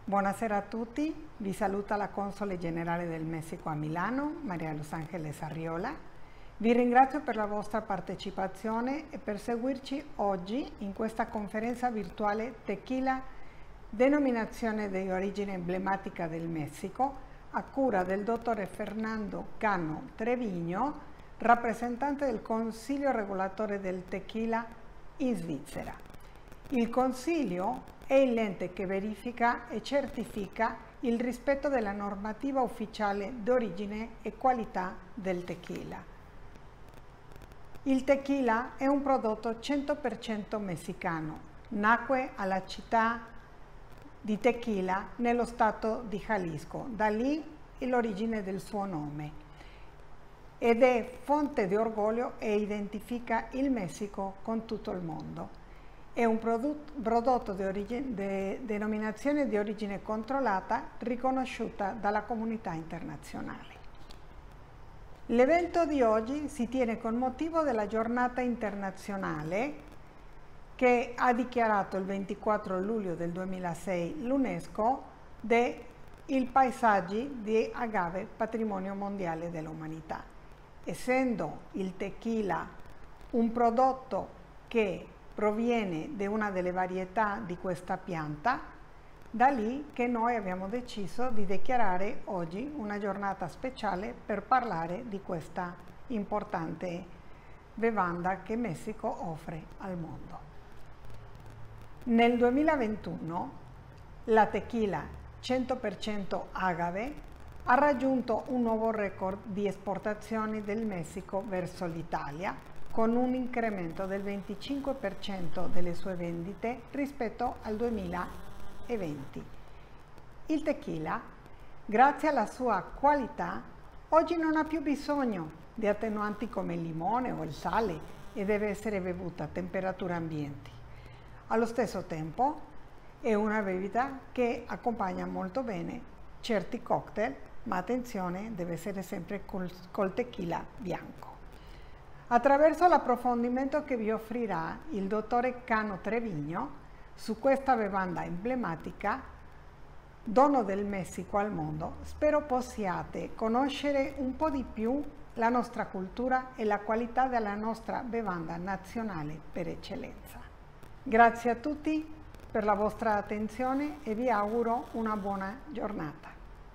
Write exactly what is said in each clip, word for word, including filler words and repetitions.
Buonasera a tutti, vi saluta la Console Generale del Messico a Milano, Maria Los Angeles Arriola. Vi ringrazio per la vostra partecipazione e per seguirci oggi in questa conferenza virtuale Tequila, denominazione di origine emblematica del Messico, a cura del dottore Fernando Cano Trevigno, rappresentante del Consiglio Regolatore del Tequila in Svizzera. Il Consiglio è l'ente che verifica e certifica il rispetto della normativa ufficiale d'origine e qualità del tequila. Il tequila è un prodotto cento per cento messicano. Nacque alla città di Tequila, nello stato di Jalisco, da lì l'origine del suo nome, ed è fonte di orgoglio e identifica il Messico con tutto il mondo. È un prodotto di origine, de, denominazione di origine controllata riconosciuta dalla comunità internazionale. L'evento di oggi si tiene con motivo della giornata internazionale che ha dichiarato il ventiquattro luglio del duemilasei l'UNESCO dei paesaggi di agave patrimonio mondiale dell'umanità. Essendo il tequila un prodotto che proviene da una delle varietà di questa pianta, da lì che noi abbiamo deciso di dichiarare oggi una giornata speciale per parlare di questa importante bevanda che Messico offre al mondo. Nel duemilaventuno la tequila cento per cento agave ha raggiunto un nuovo record di esportazioni del Messico verso l'Italia, con un incremento del venticinque per cento delle sue vendite rispetto al duemilaventi. Il tequila, grazie alla sua qualità, oggi non ha più bisogno di attenuanti come il limone o il sale e deve essere bevuta a temperatura ambiente. Allo stesso tempo è una bevanda che accompagna molto bene certi cocktail, ma attenzione, deve essere sempre col, col tequila bianco. Attraverso l'approfondimento che vi offrirà il dottore Cano Trevigno su questa bevanda emblematica, dono del Messico al mondo, spero possiate conoscere un po' di più la nostra cultura e la qualità della nostra bevanda nazionale per eccellenza. Grazie a tutti per la vostra attenzione e vi auguro una buona giornata.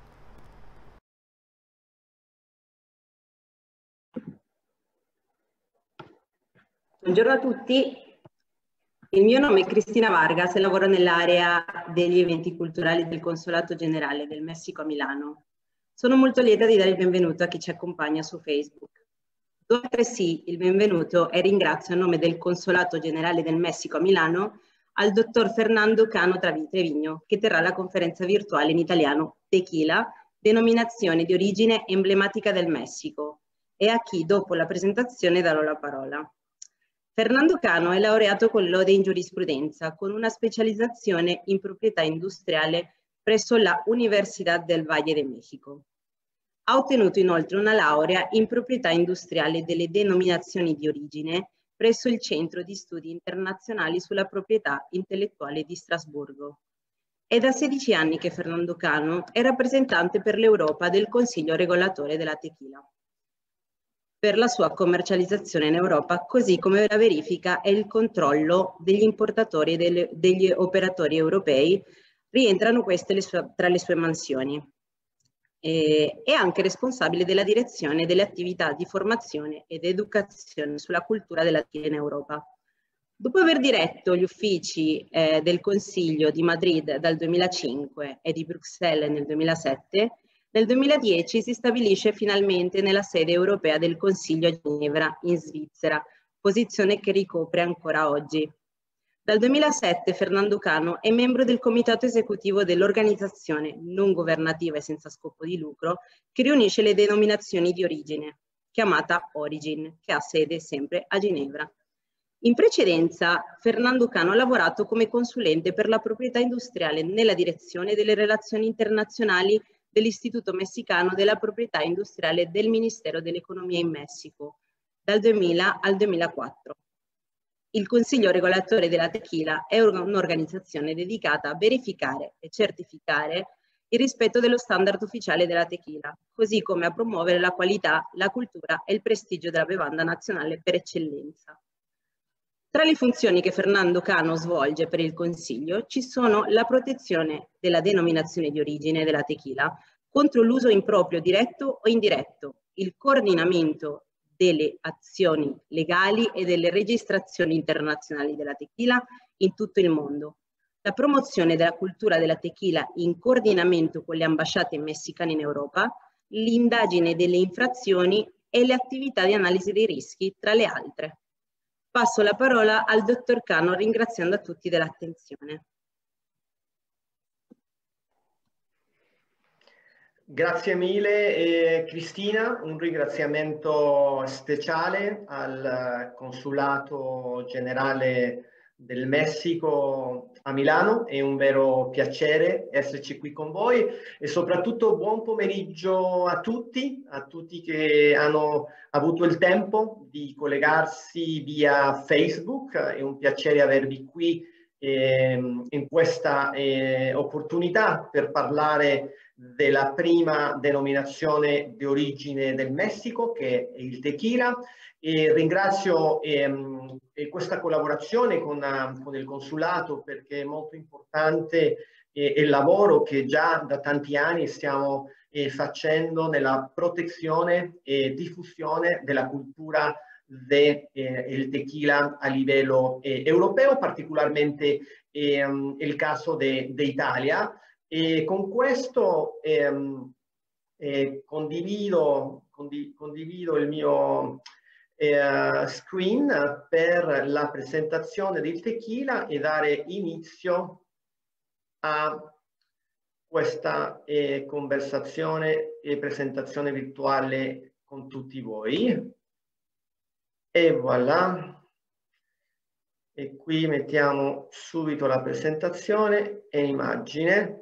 Buongiorno a tutti, il mio nome è Cristina Vargas e lavoro nell'area degli eventi culturali del Consolato Generale del Messico a Milano. Sono molto lieta di dare il benvenuto a chi ci accompagna su Facebook. Do altresì il benvenuto e ringrazio a nome del Consolato Generale del Messico a Milano al dottor Fernando Cano Trevigno, che terrà la conferenza virtuale in italiano Tequila, denominazione di origine emblematica del Messico, e a chi dopo la presentazione darò la parola. Fernando Cano è laureato con lode in giurisprudenza, con una specializzazione in proprietà industriale presso la Universidad del Valle de México. Ha ottenuto inoltre una laurea in proprietà industriale delle denominazioni di origine presso il Centro di Studi Internazionali sulla Proprietà Intellettuale di Strasburgo. È da sedici anni che Fernando Cano è rappresentante per l'Europa del Consiglio Regolatore della Tequila per la sua commercializzazione in Europa, così come la verifica e il controllo degli importatori e delle, degli operatori europei. Rientrano queste le sue, tra le sue mansioni. E, è anche responsabile della direzione delle attività di formazione ed educazione sulla cultura della tequila in Europa. Dopo aver diretto gli uffici eh, del Consiglio di Madrid dal duemilacinque e di Bruxelles nel duemilasette, nel duemiladieci si stabilisce finalmente nella sede europea del Consiglio a Ginevra, in Svizzera, posizione che ricopre ancora oggi. Dal duemilasette Fernando Cano è membro del comitato esecutivo dell'organizzazione non governativa e senza scopo di lucro che riunisce le denominazioni di origine, chiamata Origin, che ha sede sempre a Ginevra. In precedenza Fernando Cano ha lavorato come consulente per la proprietà industriale nella direzione delle relazioni internazionali dell'Istituto Messicano della Proprietà Industriale del Ministero dell'Economia in Messico, dal duemila al duemilaquattro. Il Consiglio Regolatore della Tequila è un'organizzazione dedicata a verificare e certificare il rispetto dello standard ufficiale della tequila, così come a promuovere la qualità, la cultura e il prestigio della bevanda nazionale per eccellenza. Tra le funzioni che Fernando Cano svolge per il Consiglio ci sono la protezione della denominazione di origine della tequila contro l'uso improprio diretto o indiretto, il coordinamento delle azioni legali e delle registrazioni internazionali della tequila in tutto il mondo, la promozione della cultura della tequila in coordinamento con le ambasciate messicane in Europa, l'indagine delle infrazioni e le attività di analisi dei rischi, tra le altre. Passo la parola al dottor Cano ringraziando a tutti dell'attenzione. Grazie mille eh, Cristina, un ringraziamento speciale al Consolato Generale del Messico a Milano, è un vero piacere esserci qui con voi e soprattutto buon pomeriggio a tutti, a tutti che hanno avuto il tempo di collegarsi via Facebook, è un piacere avervi qui eh, in questa eh, opportunità per parlare della prima denominazione di origine del Messico, che è il tequila, e ringrazio ehm, questa collaborazione con, con il consolato perché è molto importante eh, il lavoro che già da tanti anni stiamo eh, facendo nella protezione e diffusione della cultura del eh, tequila a livello eh, europeo, particolarmente ehm, il caso d'Italia. E con questo ehm, eh, condivido, condi, condivido il mio eh, screen per la presentazione del tequila e dare inizio a questa eh, conversazione e presentazione virtuale con tutti voi. E voilà. E qui mettiamo subito la presentazione e immagine.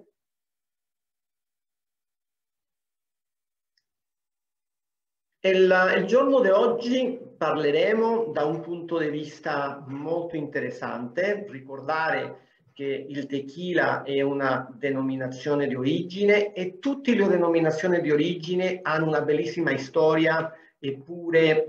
Il, il giorno di oggi parleremo da un punto di vista molto interessante, ricordare che il tequila è una denominazione di origine e tutte le denominazioni di origine hanno una bellissima storia eppure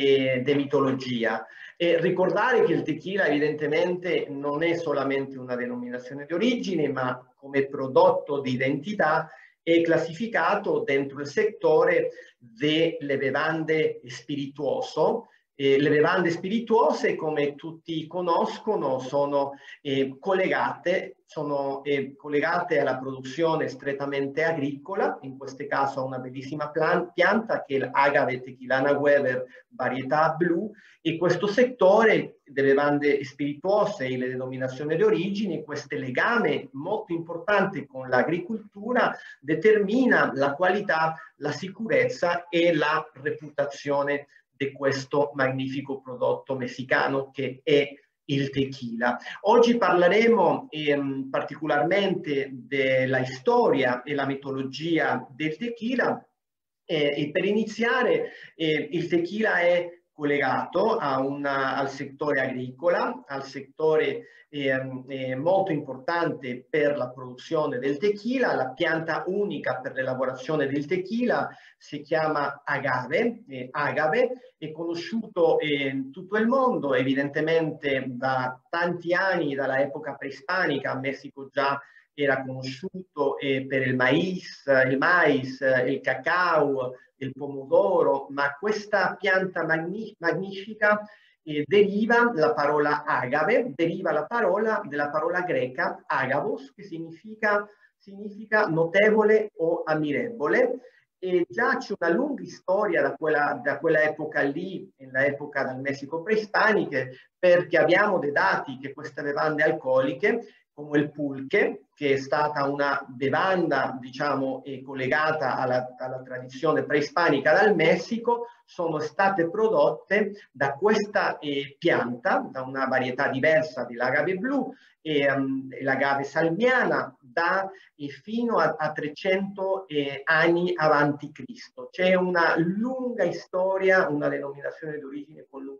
di mitologia. E ricordare che il tequila evidentemente non è solamente una denominazione di origine, ma come prodotto di identità è classificato dentro il settore delle bevande spirituoso. Eh, le bevande spirituose, come tutti conoscono, sono eh, collegate, sono eh, collegate alla produzione strettamente agricola, in questo caso a una bellissima pianta che è l'Agave Tequilana Weber varietà blu, e questo settore delle bevande spirituose e le denominazioni di origine, questo legame molto importante con l'agricoltura determina la qualità, la sicurezza e la reputazione di questo magnifico prodotto messicano che è il tequila. Oggi parleremo ehm, particolarmente della storia e la mitologia del tequila eh, e per iniziare eh, il tequila è collegato a una, al settore agricola, al settore eh, eh, molto importante per la produzione del tequila. La pianta unica per l'elaborazione del tequila si chiama agave, eh, agave, è conosciuto eh, in tutto il mondo, evidentemente da tanti anni, dalla epoca preispanica. A Messico già era conosciuto eh, per il mais, il mais, il cacao, il pomodoro, ma questa pianta magni magnifica eh, deriva la parola agave, deriva la parola della parola greca agavos, che significa, significa notevole o ammirevole. E già c'è una lunga storia da quella, da quella epoca lì, nell'epoca del Messico preispaniche, perché abbiamo dei dati che queste bevande alcoliche, come il pulque, che è stata una bevanda, diciamo, eh, collegata alla, alla tradizione preispanica dal Messico, sono state prodotte da questa eh, pianta, da una varietà diversa dell'agave blu, e um, l'agave salmiana, da e fino a, a trecento eh, anni avanti Cristo. C'è una lunga storia, una denominazione di origine con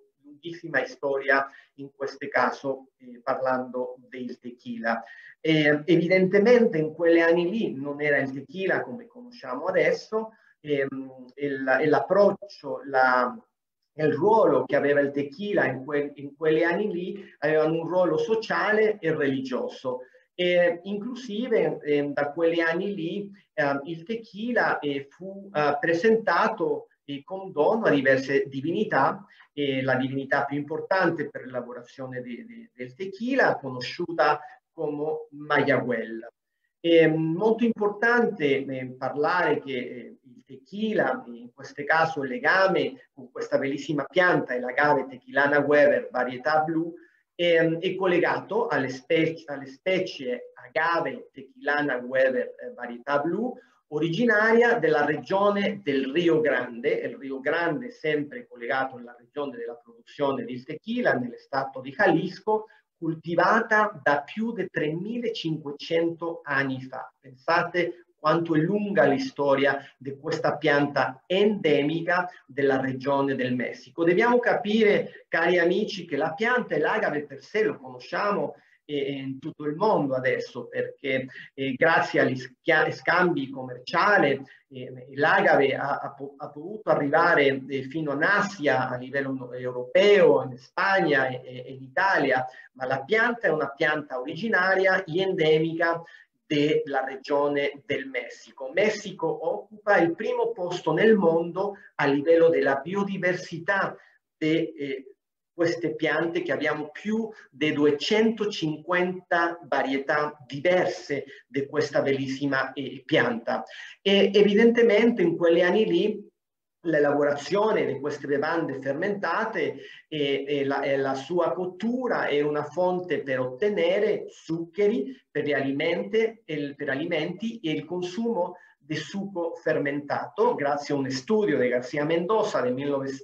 lunghissima storia in questo caso eh, parlando del tequila. Eh, evidentemente in quegli anni lì non era il tequila come conosciamo adesso, ehm, e l'approccio, la, il ruolo che aveva il tequila in, que, in quegli anni lì avevano un ruolo sociale e religioso. E inclusive eh, da quegli anni lì eh, il tequila eh, fu eh, presentato eh, con dono a diverse divinità, eh, la divinità più importante per l'elaborazione de, de, del tequila, conosciuta come Mayahuel. È molto importante eh, parlare che eh, il tequila, in questo caso il legame con questa bellissima pianta, il agave tequilana Weber, varietà blu, è, è collegato alle specie, alle specie agave tequilana Weber, eh, varietà blu, originaria della regione del Rio Grande. Il Rio Grande è sempre collegato alla regione della produzione del tequila, nello stato di Jalisco, coltivata da più di tremilacinquecento anni fa. Pensate quanto è lunga la storia di questa pianta endemica della regione del Messico. Dobbiamo capire, cari amici, che la pianta e l'agave per sé lo conosciamo eh, in tutto il mondo adesso, perché eh, grazie agli scambi commerciali eh, l'agave ha, ha, ha potuto arrivare eh, fino in Asia a livello europeo, in Spagna e, e in Italia, ma la pianta è una pianta originaria e endemica della regione del Messico. Messico occupa il primo posto nel mondo a livello della biodiversità di eh, queste piante, che abbiamo più di duecentocinquanta varietà diverse di questa bellissima eh, pianta. E evidentemente in quegli anni lì l'elaborazione di queste bevande fermentate e, e, la, e la sua cottura è una fonte per ottenere zuccheri per gli alimenti e, per alimenti e il consumo di succo fermentato, grazie a un studio di García Mendoza del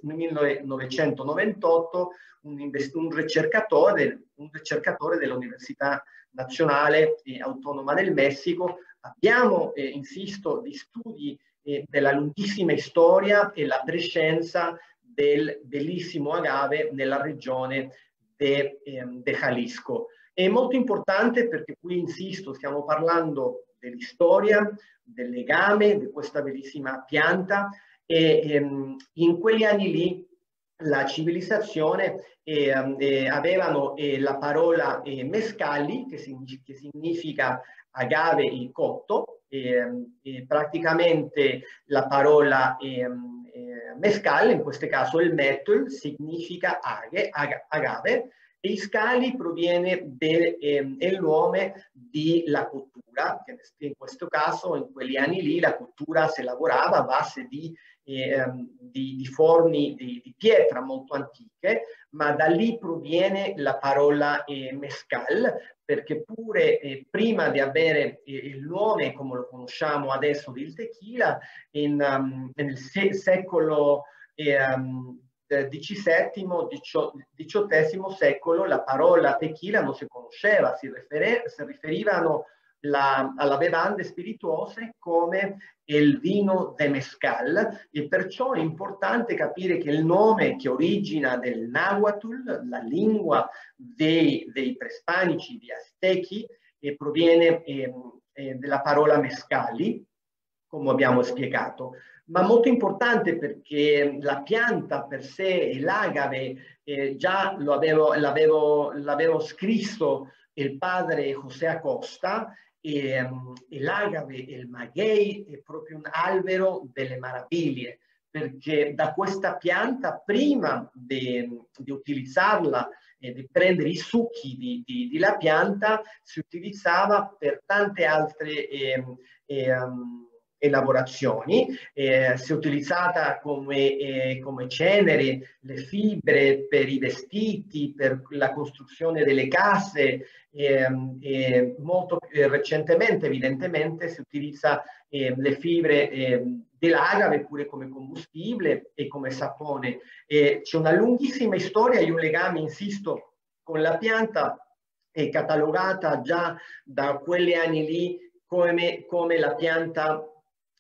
millenovecentonovantotto, un, un, ricercatore, un ricercatore dell'Università Nazionale e Autonoma del Messico. Abbiamo, eh, insisto, di studi eh, della lunghissima storia e la presenza del bellissimo agave nella regione de, eh, de Jalisco. È molto importante perché qui, insisto, stiamo parlando dell'istoria, del legame di questa bellissima pianta e ehm, in quegli anni lì la civilizzazione eh, eh, avevano eh, la parola eh, mescali, che, significa, che significa agave e cotto, eh, eh, praticamente la parola eh, eh, mescal, in questo caso il metul, significa age, ag agave, e Iscali proviene del eh, nome della cottura, che in questo caso, in quegli anni lì, la cottura si lavorava a base di, eh, di, di forni di, di pietra molto antiche, ma da lì proviene la parola eh, mescal, perché pure eh, prima di avere eh, il nome, come lo conosciamo adesso, del tequila, in, um, nel se secolo eh, um, dicisettimo diciottesimo secolo la parola tequila non si conosceva, si, si riferivano la, alla bevande spirituose come il vino de mezcal, e perciò è importante capire che il nome, che origina del Nahuatl, la lingua dei, dei prehispanici, di Aztechi, e proviene eh, eh, dalla parola mescali, come abbiamo spiegato. Ma molto importante perché la pianta per sé, l'agave, eh, già lo avevo, l'avevo, l'avevo scritto il padre José Acosta, e, um, e l'agave, il maguey, è proprio un albero delle meraviglie, perché da questa pianta, prima di, di utilizzarla e di prendere i succhi di, di, di la pianta, si utilizzava per tante altre eh, eh, um, elaborazioni, eh, si è utilizzata come, eh, come cenere, le fibre per i vestiti, per la costruzione delle case, eh, eh, molto eh, recentemente evidentemente si utilizza eh, le fibre eh, dell'agave pure come combustibile e come sapone. Eh, c'è una lunghissima storia e un legame, insisto, con la pianta, è catalogata già da quegli anni lì come, come la pianta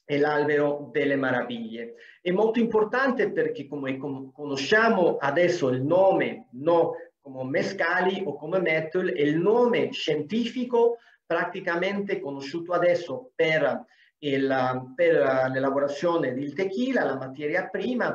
è l'albero delle meraviglie. È molto importante perché, come conosciamo adesso il nome, no, come mescali o come methyl, è il nome scientifico praticamente conosciuto adesso per, il, per l'elaborazione del tequila, la materia prima.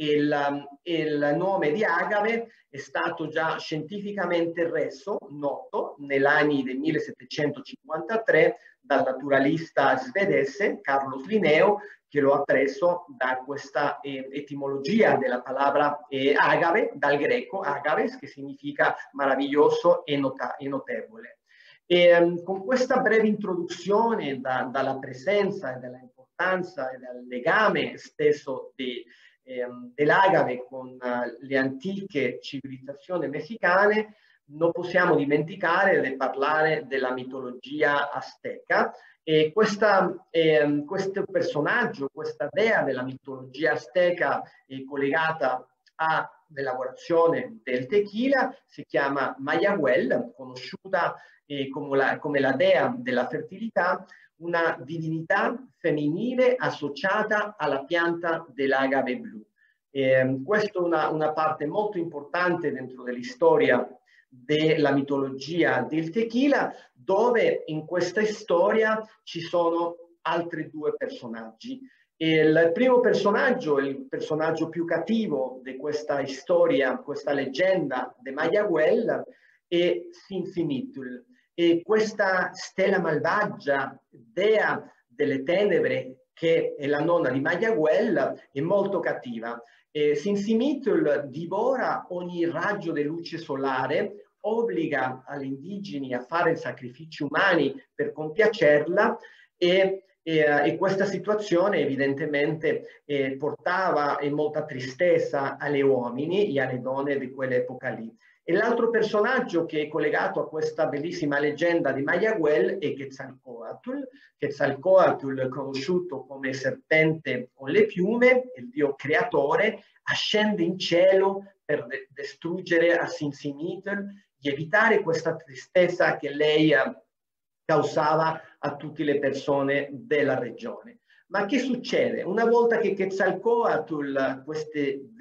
Il, il nome di agave è stato già scientificamente reso noto negli anni del millesettecentocinquantatré dal naturalista svedese Carlos Linneo, che lo ha preso da questa eh, etimologia della parola eh, agave, dal greco agaves, che significa meraviglioso e, nota e notevole. E, um, con questa breve introduzione da, dalla presenza e dell'importanza e del legame stesso di ehm, dell'agave con uh, le antiche civilizzazioni messicane, non possiamo dimenticare di parlare della mitologia azteca. E questa, eh, questo personaggio, questa dea della mitologia azteca è collegata all'elaborazione del tequila, si chiama Mayahuel, conosciuta eh, come, la, come la dea della fertilità, una divinità femminile associata alla pianta dell'agave blu. Eh, questa è una, una parte molto importante dentro dell'istoria della mitologia del tequila, dove in questa storia ci sono altri due personaggi. Il primo personaggio, il personaggio più cattivo di questa storia, questa leggenda di Mayahuel, è Cincinnatul. E questa stella malvagia, dea delle tenebre, che è la nonna di Mayahuel, è molto cattiva. Eh, Cincinnatul divora ogni raggio di luce solare, obbliga agli indigeni a fare sacrifici umani per compiacerla e, e, e questa situazione evidentemente eh, portava eh, molta tristezza agli uomini e alle donne di quell'epoca lì. E l'altro personaggio che è collegato a questa bellissima leggenda di Mayahuel è Quetzalcoatl. Quetzalcoatl, conosciuto come serpente con le piume, il dio creatore, ascende in cielo per de distruggere a Cincinnatul e evitare questa tristezza che lei eh, causava a tutte le persone della regione. Ma che succede? Una volta che Quetzalcoatl, questo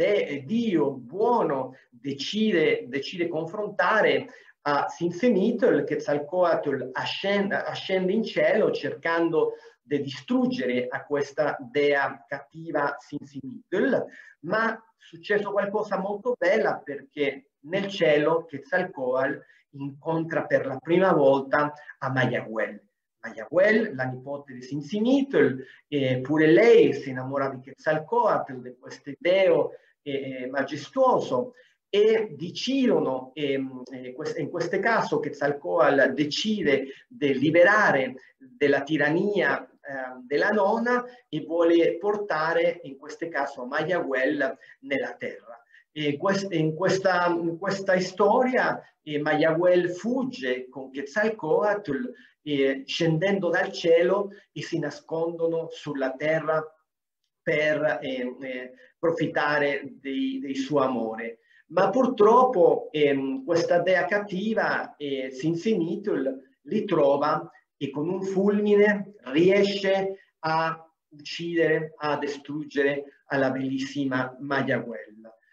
dio buono, decide, decide confrontare a Cincinnatul, Quetzalcoatl ascende, ascende in cielo cercando di distruggere a questa dea cattiva Cincinnatul, ma è successo qualcosa molto bella perché nel cielo Quetzalcoatl incontra per la prima volta a Mayahuel. Mayahuel, la nipote di Cincinnatul, eh, pure lei si innamora di Quetzalcoatl, di questo deo eh, majestuoso, e decidono, eh, in questo caso Quetzalcoatl decide di liberare della tirannia eh, della nonna e vuole portare, in questo caso, Mayahuel nella terra. E in, questa, in questa storia eh, Mayahuel fugge con Quetzalcoatl eh, scendendo dal cielo e si nascondono sulla terra per eh, eh, approfittare dei, dei suo amore. Ma purtroppo eh, questa dea cattiva, eh, Cincinnatul, li trova e con un fulmine riesce a uccidere, a distruggere alla bellissima Mayahuel.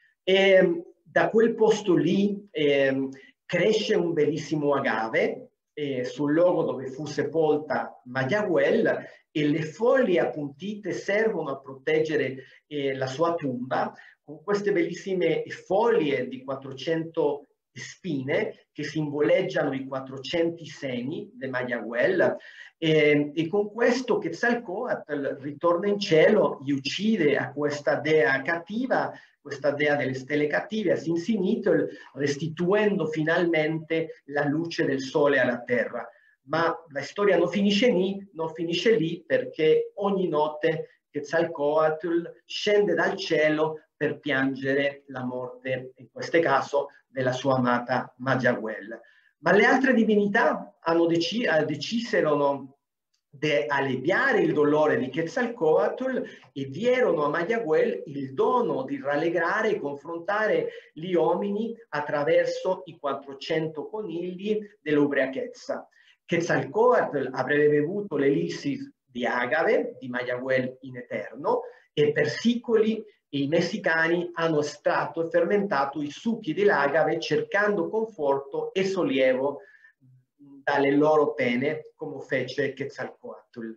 E da quel posto lì eh, cresce un bellissimo agave eh, sul luogo dove fu sepolta Mayahuel e le foglie appuntite servono a proteggere eh, la sua tomba con queste bellissime foglie di quattrocento spine che simboleggiano i quattrocento seni di Mayahuel e, e con questo Quetzalcoatl ritorna in cielo e uccide a questa dea cattiva, questa dea delle stelle cattive, a Cincinnatul, restituendo finalmente la luce del sole alla terra. Ma la storia non finisce lì, non finisce lì perché ogni notte Quetzalcoatl scende dal cielo per piangere la morte, in questo caso, della sua amata Mayahuel. Ma le altre divinità hanno deci decisero di alleviare il dolore di Quetzalcoatl e dierono a Mayahuel il dono di rallegrare e confrontare gli uomini attraverso i quattrocento conigli dell'ubriachezza. Quetzalcoatl avrebbe bevuto l'elixir di agave, di Mayahuel in eterno, e per secoli i messicani hanno estratto e fermentato i succhi dell'agave cercando conforto e sollievo dalle loro pene, come fece Quetzalcoatl.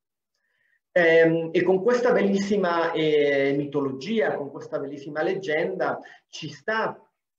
E, e con questa bellissima eh, mitologia, con questa bellissima leggenda, ci sta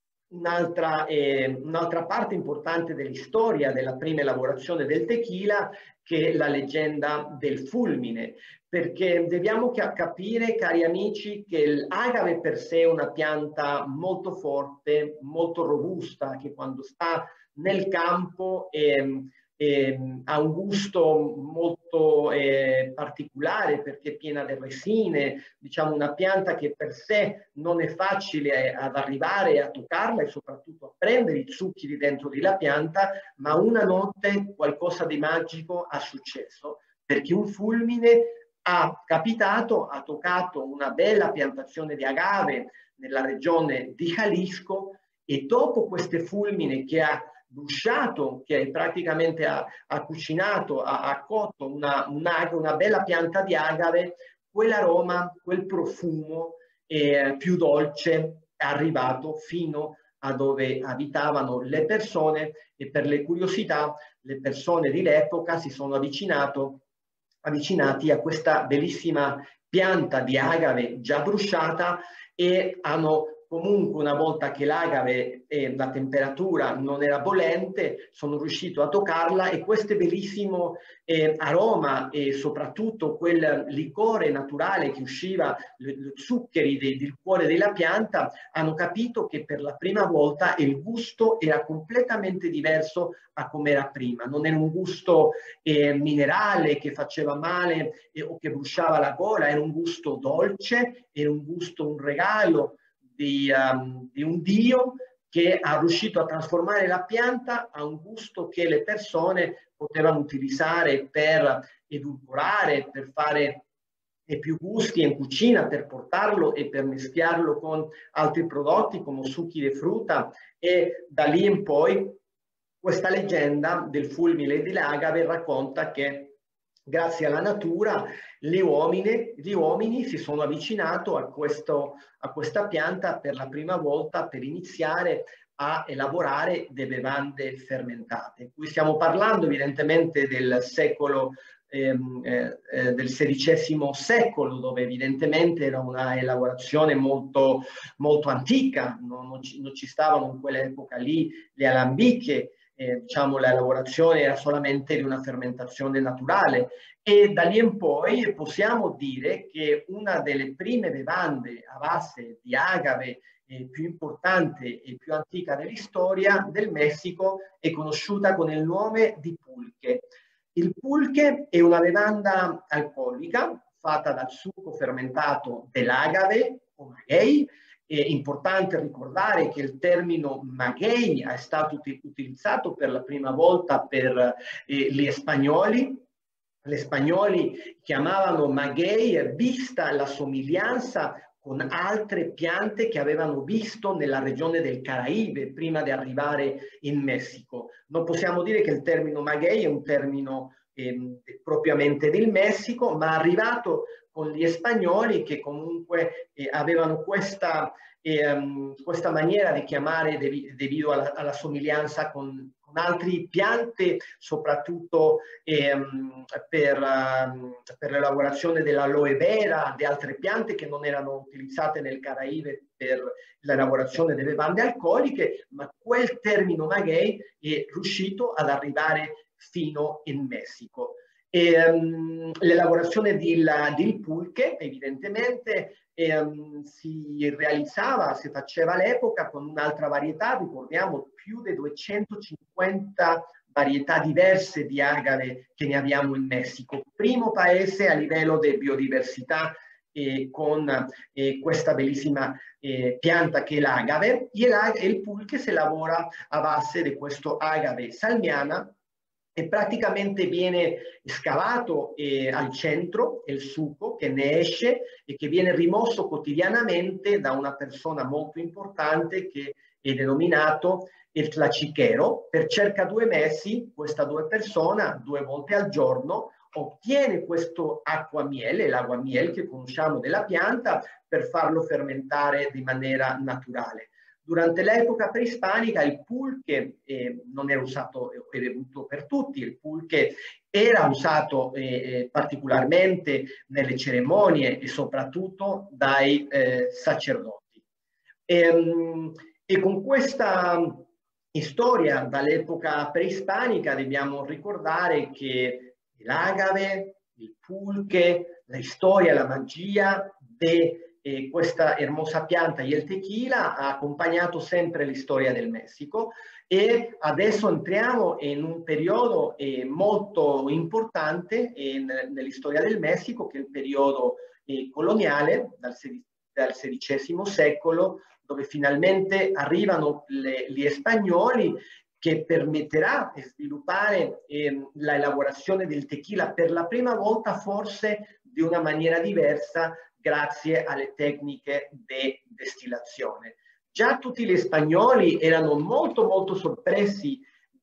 un'altra eh, un'altra parte importante dell'istoria della prima elaborazione del tequila, che è la leggenda del fulmine, perché dobbiamo capire, cari amici, che l'agave per sé è una pianta molto forte, molto robusta, che quando sta nel campo eh, eh, ha un gusto molto eh, particolare, perché è piena di resine, diciamo una pianta che per sé non è facile ad arrivare a toccarla e soprattutto a prendere i zuccheri dentro della pianta, ma una notte qualcosa di magico ha successo, perché un fulmine ha capitato, ha toccato una bella piantazione di agave nella regione di Jalisco, e dopo queste fulmine che ha bruciato, che praticamente ha, ha cucinato, ha, ha cotto una, una, una bella pianta di agave, quell'aroma, quel profumo eh, più dolce è arrivato fino a dove abitavano le persone, e per le curiosità le persone dell'epoca si sono avvicinato, avvicinati a questa bellissima pianta di agave già bruciata, e hanno comunque, una volta che l'agave e la temperatura non era bollente, sono riuscito a toccarla, e questo bellissimo eh, aroma e soprattutto quel liquore naturale che usciva, i zuccheri de, del cuore della pianta, hanno capito che per la prima volta il gusto era completamente diverso a come era prima. Non era un gusto eh, minerale che faceva male eh, o che bruciava la gola, era un gusto dolce, era un gusto, un regalo Di, um, di un dio che ha riuscito a trasformare la pianta a un gusto che le persone potevano utilizzare per edulcorare, per fare e più gusti in cucina, per portarlo e per mischiarlo con altri prodotti come succhi di frutta. E da lì in poi questa leggenda del fulmine di agave racconta che grazie alla natura gli uomini, gli uomini si sono avvicinati a, questo, a questa pianta per la prima volta per iniziare a elaborare delle bevande fermentate. Qui stiamo parlando evidentemente del secolo ehm, eh, del sedicesimo secolo, dove evidentemente era una elaborazione molto, molto antica, non, non, ci, non ci stavano in quell'epoca lì le alambiche. Eh, diciamo la lavorazione era solamente di una fermentazione naturale, e da lì in poi possiamo dire che una delle prime bevande a base di agave eh, più importante e più antica dell'istoria del Messico è conosciuta con il nome di pulque. Il pulque è una bevanda alcolica fatta dal succo fermentato dell'agave o maguey. È importante ricordare che il termine maguey è stato utilizzato per la prima volta per eh, gli spagnoli. Gli spagnoli chiamavano maguey vista la somiglianza con altre piante che avevano visto nella regione del Caraibe prima di arrivare in Messico. Non possiamo dire che il termine maguey è un termine eh, propriamente del Messico, ma arrivato con gli spagnoli, che comunque eh, avevano questa, eh, questa maniera di chiamare devido alla, alla somiglianza con, con altre piante, soprattutto eh, per, uh, per l'elaborazione dell'aloe vera, di altre piante che non erano utilizzate nel Caraibe per l'elaborazione delle bevande alcoliche, ma quel termine maguey è riuscito ad arrivare fino in Messico. Um, l'elaborazione del pulque evidentemente um, si realizzava, si faceva all'epoca con un'altra varietà. Ricordiamo più di duecentocinquanta varietà diverse di agave che ne abbiamo in Messico, primo paese a livello di biodiversità eh, con eh, questa bellissima eh, pianta che è l'agave, e il pulque si lavora a base di questo agave salmiana, e praticamente viene scavato eh, al centro il succo che ne esce e che viene rimosso quotidianamente da una persona molto importante che è denominato il tlachiquero. Per circa due mesi questa due persone, due volte al giorno, ottiene questo acquamiele, l'aguamiel che conosciamo della pianta, per farlo fermentare di maniera naturale. Durante l'epoca preispanica il pulque eh, non era usato e bevuto per tutti, il pulque era usato eh, particolarmente nelle cerimonie e soprattutto dai eh, sacerdoti. E, e con questa storia dall'epoca preispanica dobbiamo ricordare che l'agave, il pulque, la storia, la magia di E questa hermosa pianta, il tequila, ha accompagnato sempre la storia del Messico, e adesso entriamo in un periodo eh, molto importante eh, nella storia del Messico, che è il periodo eh, coloniale, dal, dal sedicesimo secolo, dove finalmente arrivano le, gli spagnoli, che permetterà di sviluppare eh, la elaborazione del tequila per la prima volta, forse di una maniera diversa, grazie alle tecniche di destillazione. Già tutti gli spagnoli erano molto molto sorpresi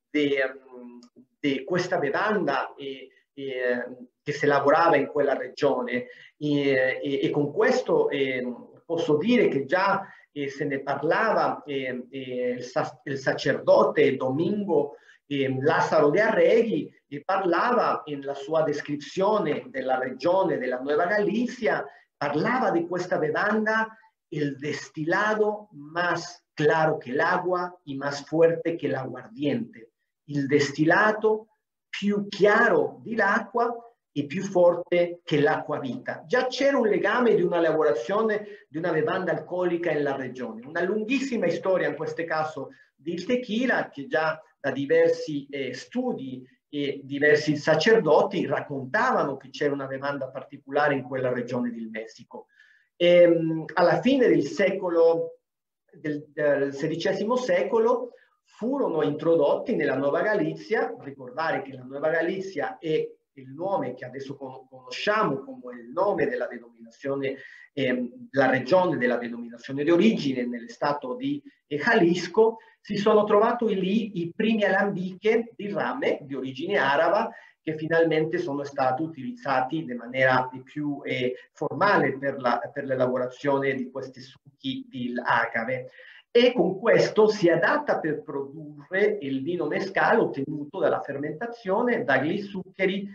di questa bevanda e, e, che si lavorava in quella regione, e, e, e con questo eh, posso dire che già eh, se ne parlava eh, eh, il, sa il sacerdote Domingo eh, Lázaro de Arregui, e parlava nella sua descrizione della regione della Nueva Galicia, parlava di questa bevanda, el destilado más claro que el agua y más fuerte que el aguardiente. Il destilato più chiaro dell'acqua e più forte che l'acqua vita. Già c'era un legame di una lavorazione di una bevanda alcolica nella regione. Una lunghissima storia, in questo caso, del tequila, che già da diversi eh, studi e diversi sacerdoti raccontavano che c'era una bevanda particolare in quella regione del Messico. E, alla fine del secolo, del, del sedicesimo secolo, furono introdotti nella Nuova Galizia. Ricordare che la Nuova Galizia è il nome che adesso conosciamo come il nome della denominazione, eh, la regione della denominazione di origine nello stato di Jalisco. Si sono trovati lì i primi alambiche di rame di origine araba, che finalmente sono stati utilizzati in maniera più eh, formale per la, per l'elaborazione di questi succhi di agave. E con questo si adatta per produrre il vino mescal ottenuto dalla fermentazione dagli zuccheri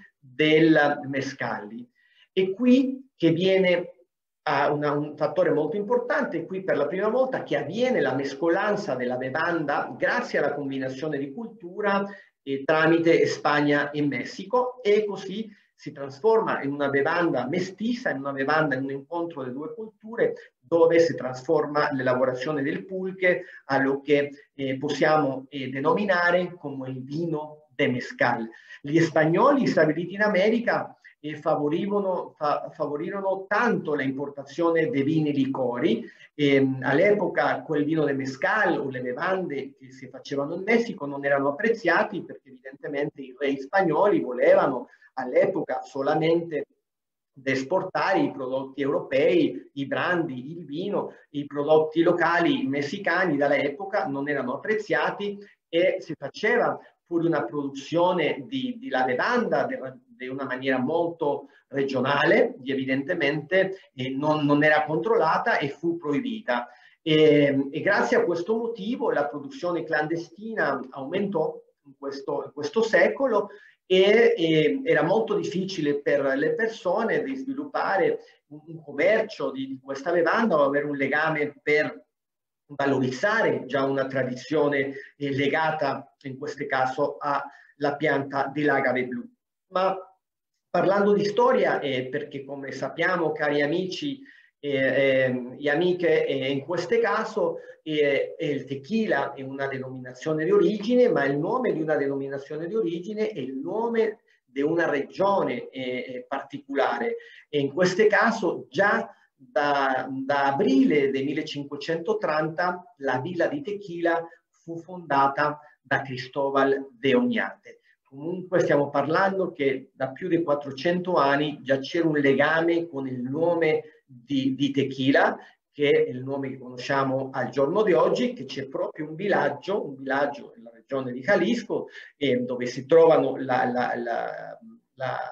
del mescali. E qui che viene a una, un fattore molto importante, qui per la prima volta che avviene la mescolanza della bevanda grazie alla combinazione di cultura eh, tramite Spagna e Messico, e così si trasforma in una bevanda mestiza, in una bevanda, in un incontro delle due culture, dove si trasforma l'elaborazione del pulque a lo che eh, possiamo eh, denominare come il vino de mezcal. Gli spagnoli stabiliti in America eh, favorirono, fa, favorirono tanto l'importazione dei vini liquori. Eh, all'epoca quel vino de mezcal o le bevande che si facevano in Messico non erano apprezzati, perché evidentemente i re spagnoli volevano all'epoca solamente di esportare i prodotti europei, i brandi, il vino, i prodotti locali messicani dall'epoca non erano apprezzati, e si faceva pure una produzione di, di la bevanda di una maniera molto regionale, evidentemente eh, non, non era controllata e fu proibita. E, e grazie a questo motivo la produzione clandestina aumentò in questo, in questo secolo, e, e era molto difficile per le persone di sviluppare un, un commercio di, di questa bevanda o avere un legame per valorizzare già una tradizione eh, legata in questo caso alla pianta dell'agave blu. Ma parlando di storia, eh, perché come sappiamo, cari amici e eh, amiche, eh, in questo caso eh, il tequila è una denominazione di origine, ma il nome di una denominazione di origine è il nome di una regione eh, particolare, e in questo caso già da, da aprile del millecinquecentotrenta la villa di Tequila fu fondata da Cristóbal de Oñate. Comunque stiamo parlando che da più di quattrocento anni già c'era un legame con il nome di, di Tequila, che è il nome che conosciamo al giorno di oggi, che c'è proprio un villaggio, un villaggio nella regione di Jalisco, eh, dove si trovano la, la, la, la,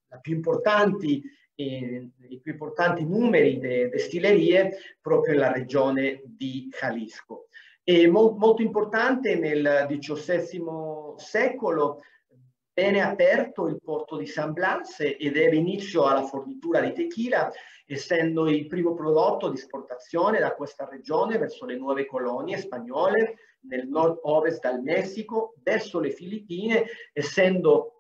la più importanti, eh, i più importanti numeri di destillerie proprio nella regione di Jalisco. E mo molto importante nel diciottesimo secolo viene aperto il porto di San Blas ed ebbe inizio alla fornitura di tequila, essendo il primo prodotto di esportazione da questa regione verso le nuove colonie spagnole nel nord-ovest dal Messico, verso le Filippine, essendo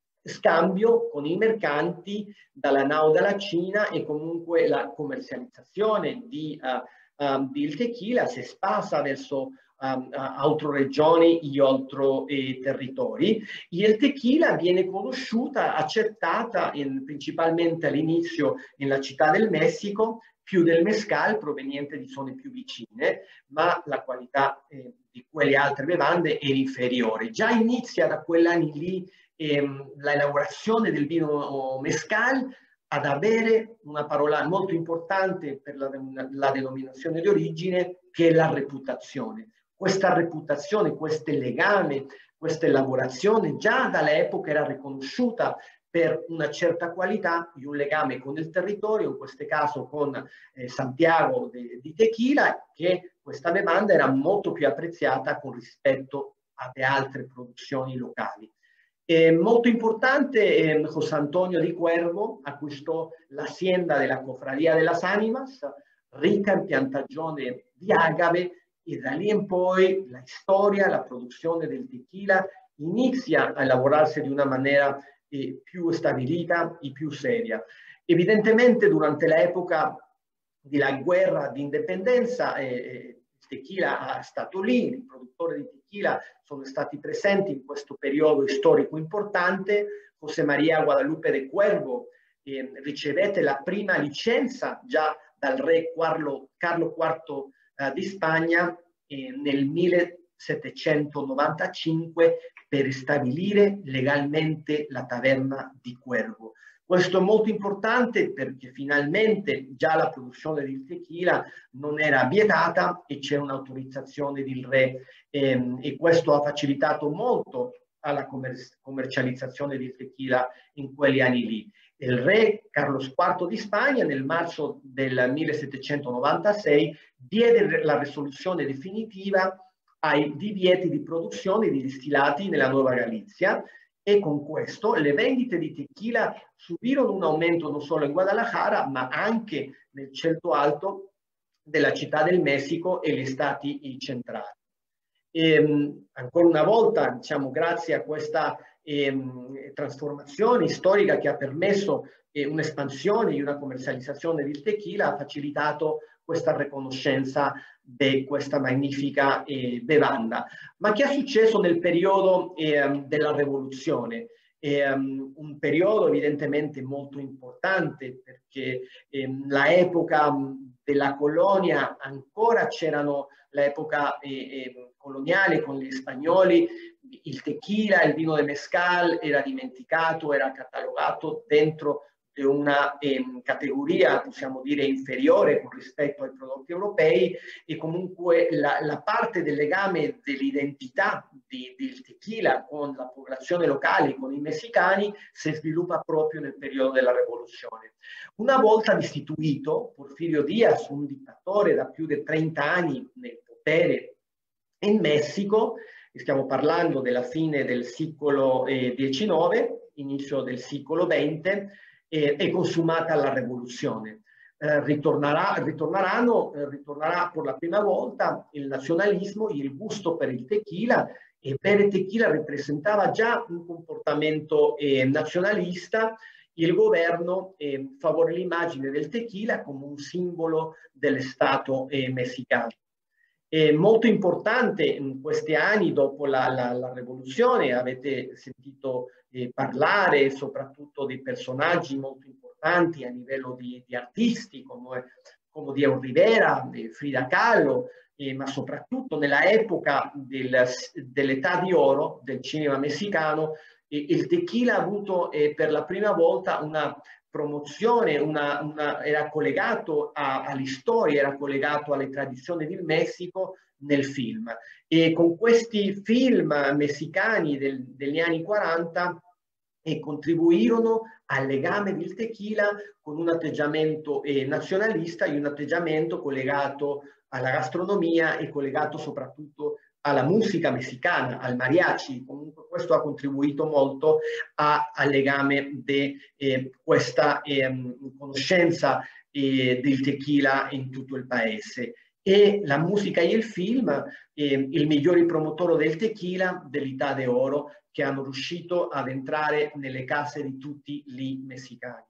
scambio con i mercanti dalla N A O dalla Cina, e comunque la commercializzazione di, uh, um, del tequila si spasa verso Um, altre regioni e altri eh, territori. E il tequila viene conosciuta, accettata in, principalmente all'inizio nella città del Messico, più del mezcal proveniente di zone più vicine, ma la qualità eh, di quelle altre bevande è inferiore. Già inizia da quell'anni lì ehm, la elaborazione del vino mezcal ad avere una parola molto importante per la, la denominazione di origine, che è la reputazione. Questa reputazione, questo legame, questa elaborazione già dall'epoca era riconosciuta per una certa qualità di un legame con il territorio, in questo caso con eh, Santiago de, di Tequila, che questa bevanda era molto più apprezzata con rispetto alle altre produzioni locali. E molto importante, eh, José Antonio di Cuervo acquistò l'azienda della Cofradía de las Ánimas, ricca in piantagione di agave, e da lì in poi la storia, la produzione del tequila inizia a lavorarsi di una maniera eh, più stabilita e più seria. Evidentemente durante l'epoca della guerra di indipendenza eh, il tequila è stato lì, i produttori di tequila sono stati presenti in questo periodo storico importante. José María Guadalupe de Cuervo eh, ricevette la prima licenza già dal re Carlo, Carlo quarto Uh, di Spagna eh, nel millesettecentonovantacinque per stabilire legalmente la taverna di Cuervo. Questo è molto importante perché finalmente già la produzione di tequila non era vietata e c'era un'autorizzazione del re ehm, e questo ha facilitato molto alla commer commercializzazione del tequila in quegli anni lì. Il re Carlos quarto di Spagna nel marzo del millesettecentonovantasei diede la risoluzione definitiva ai divieti di produzione di distillati nella Nuova Galizia, e con questo le vendite di tequila subirono un aumento non solo in Guadalajara ma anche nel Celto Alto della città del Messico e gli stati centrali. E, ancora una volta, diciamo, grazie a questa eh, trasformazione storica che ha permesso eh, un'espansione e una commercializzazione del tequila, ha facilitato questa riconoscenza di questa magnifica eh, bevanda. Ma che è successo nel periodo eh, della rivoluzione? Eh, un periodo evidentemente molto importante perché eh, la epoca della colonia ancora c'erano, l'epoca eh, eh, coloniale con gli spagnoli, il tequila, il vino de mezcal era dimenticato, era catalogato dentro di una eh, categoria, possiamo dire, inferiore con rispetto ai prodotti europei, e comunque la, la parte del legame dell'identità di, del tequila con la popolazione locale, con i messicani, si sviluppa proprio nel periodo della rivoluzione. Una volta istituito, Porfirio Díaz, un dittatore da più di trenta anni nel potere in Messico, stiamo parlando della fine del secolo diciannove, inizio del secolo venti, eh, è consumata la rivoluzione. Eh, ritornerà, ritorneranno, eh, ritornerà per la prima volta il nazionalismo, il gusto per il tequila, e bere tequila rappresentava già un comportamento eh, nazionalista. Il governo eh, favorì l'immagine del tequila come un simbolo dello Stato eh, messicano. È molto importante in questi anni, dopo la, la, la rivoluzione, avete sentito eh, parlare soprattutto di personaggi molto importanti a livello di, di artisti come, come Diego Rivera, Frida Kahlo, eh, ma soprattutto nella epoca del, dell'età di oro del cinema messicano, eh, il tequila ha avuto eh, per la prima volta una promozione, una, una, era collegato alle storie, era collegato alle tradizioni del Messico nel film. E con questi film messicani del, degli anni quaranta eh, contribuirono al legame del tequila con un atteggiamento eh, nazionalista e un atteggiamento collegato alla gastronomia e collegato soprattutto alla musica messicana, al mariachi. Comunque questo ha contribuito molto a, al legame di eh, questa eh, conoscenza eh, del tequila in tutto il paese. E la musica e il film, eh, il migliore promotore del tequila dell'età d'oro, che hanno riuscito ad entrare nelle case di tutti i messicani.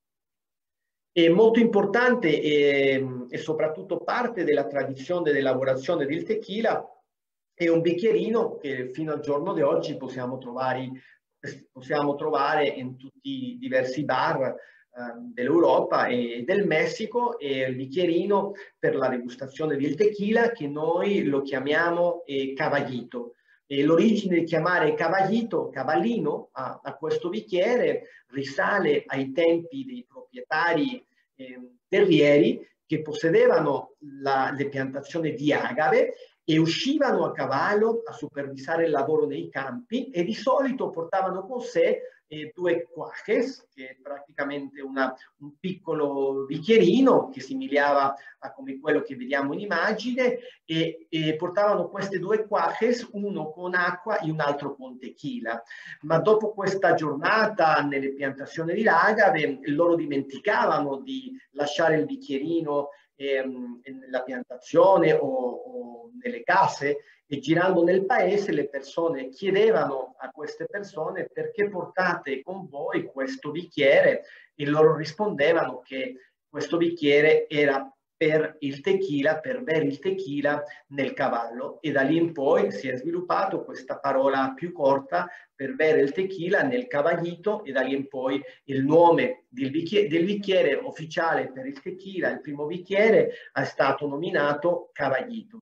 È molto importante e, e soprattutto parte della tradizione di lavorazione del tequila è un bicchierino che fino al giorno di oggi possiamo trovare, possiamo trovare in tutti i diversi bar eh, dell'Europa e del Messico. È il bicchierino per la degustazione del tequila che noi lo chiamiamo eh, caballito. L'origine di chiamare caballito, cavallino, a, a questo bicchiere risale ai tempi dei proprietari eh, terrieri che possedevano la, le piantazioni di agave e uscivano a cavallo a supervisare il lavoro nei campi e di solito portavano con sé eh, due cuajes, che è praticamente una, un piccolo bicchierino che somigliava a come quello che vediamo in immagine, e, e portavano queste due cuajes, uno con acqua e un altro con tequila. Ma dopo questa giornata nelle piantazioni di agave, loro dimenticavano di lasciare il bicchierino ehm, nella piantazione o, o nelle case, e girando nel paese le persone chiedevano a queste persone perché portate con voi questo bicchiere, e loro rispondevano che questo bicchiere era per il tequila, per bere il tequila nel cavallo, e da lì in poi si è sviluppato questa parola più corta per bere il tequila nel cavallito, e da lì in poi il nome del bicchiere, del bicchiere ufficiale per il tequila, il primo bicchiere, è stato nominato cavallito.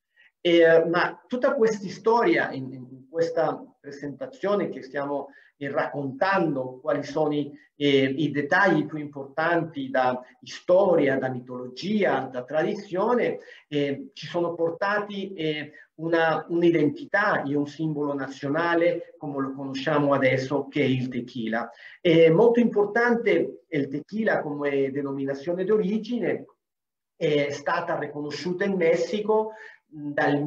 Eh, ma tutta questa storia, in, in questa presentazione che stiamo eh, raccontando, quali sono i, eh, i dettagli più importanti da storia, da mitologia, da tradizione, eh, ci sono portati eh, un'identità e un simbolo nazionale come lo conosciamo adesso, che è il tequila. È molto importante il tequila come denominazione d'origine, è stata riconosciuta in Messico dal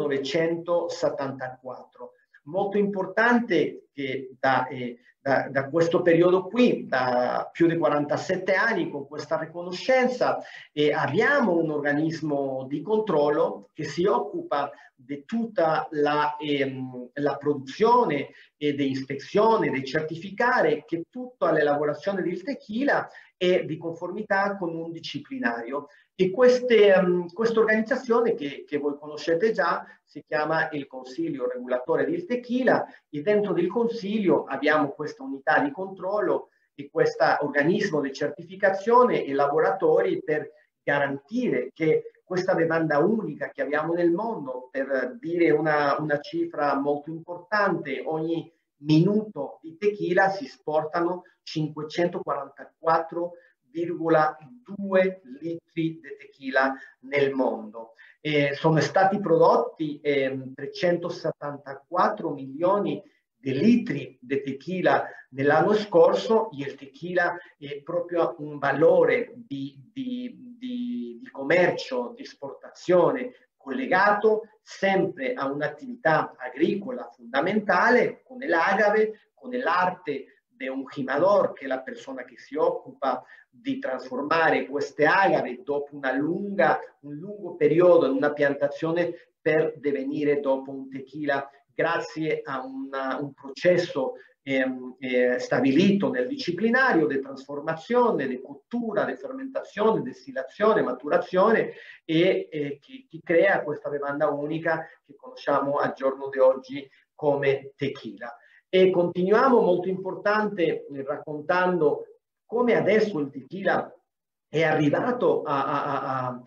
millenovecentosettantaquattro. Molto importante che da, eh, da, da questo periodo qui, da più di quarantasette anni, con questa riconoscenza, eh, abbiamo un organismo di controllo che si occupa di tutta la, ehm, la produzione e di ispezione, di certificare che tutta la lavorazione del tequila è di conformità con un disciplinario. E queste, um, questa organizzazione che, che voi conoscete già si chiama il Consiglio Regolatore del Tequila, e dentro del Consiglio abbiamo questa unità di controllo e questo organismo di certificazione e laboratori per garantire che questa bevanda unica che abbiamo nel mondo, per dire una, una cifra molto importante, ogni minuto di tequila si esportano cinquecentoquarantaquattro virgola due litri di tequila nel mondo. Eh, sono stati prodotti eh, trecentosettantaquattro milioni di litri di tequila nell'anno scorso, e il tequila è proprio un valore di, di, di, di commercio, di esportazione, collegato sempre a un'attività agricola fondamentale, con l'agave, con l'arte di un jimador, che è la persona che si occupa di trasformare queste agave dopo una lunga, un lungo periodo in una piantazione per divenire dopo un tequila, grazie a una, un processo eh, eh, stabilito nel disciplinario di trasformazione, di cottura, di fermentazione, distillazione, maturazione, e eh, che, che crea questa bevanda unica che conosciamo al giorno di oggi come tequila. E continuiamo, molto importante, raccontando come adesso il tequila è arrivato a, a,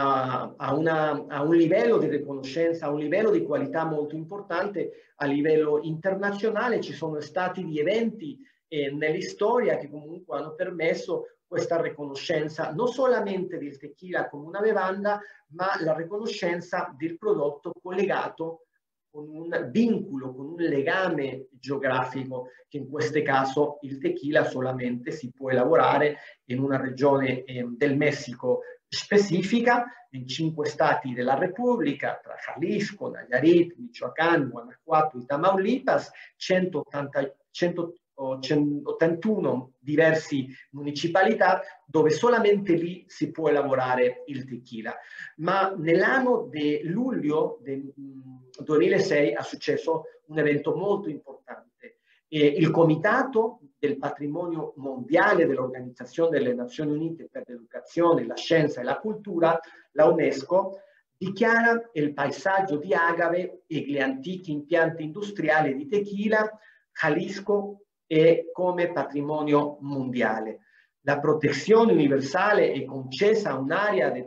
a, a, una, a un livello di riconoscenza, a un livello di qualità molto importante a livello internazionale. Ci sono stati gli eventi eh, nell'istoria che comunque hanno permesso questa riconoscenza non solamente del tequila come una bevanda, ma la riconoscenza del prodotto collegato con un vincolo, con un legame geografico, che in questo caso il tequila solamente si può elaborare in una regione eh, del Messico specifica, in cinque stati della Repubblica, tra Jalisco, Nayarit, Michoacán, Guanajuato y Tamaulipas, centottanta, centottantuno diversi municipalità dove solamente lì si può elaborare il tequila. Ma nell'anno di luglio del duemilasei è successo un evento molto importante. Eh, il Comitato del Patrimonio Mondiale dell'Organizzazione delle Nazioni Unite per l'Educazione, la Scienza e la Cultura, la UNESCO, dichiara il paesaggio di agave e gli antichi impianti industriali di tequila Jalisco e come patrimonio mondiale. La protezione universale è concessa a un'area di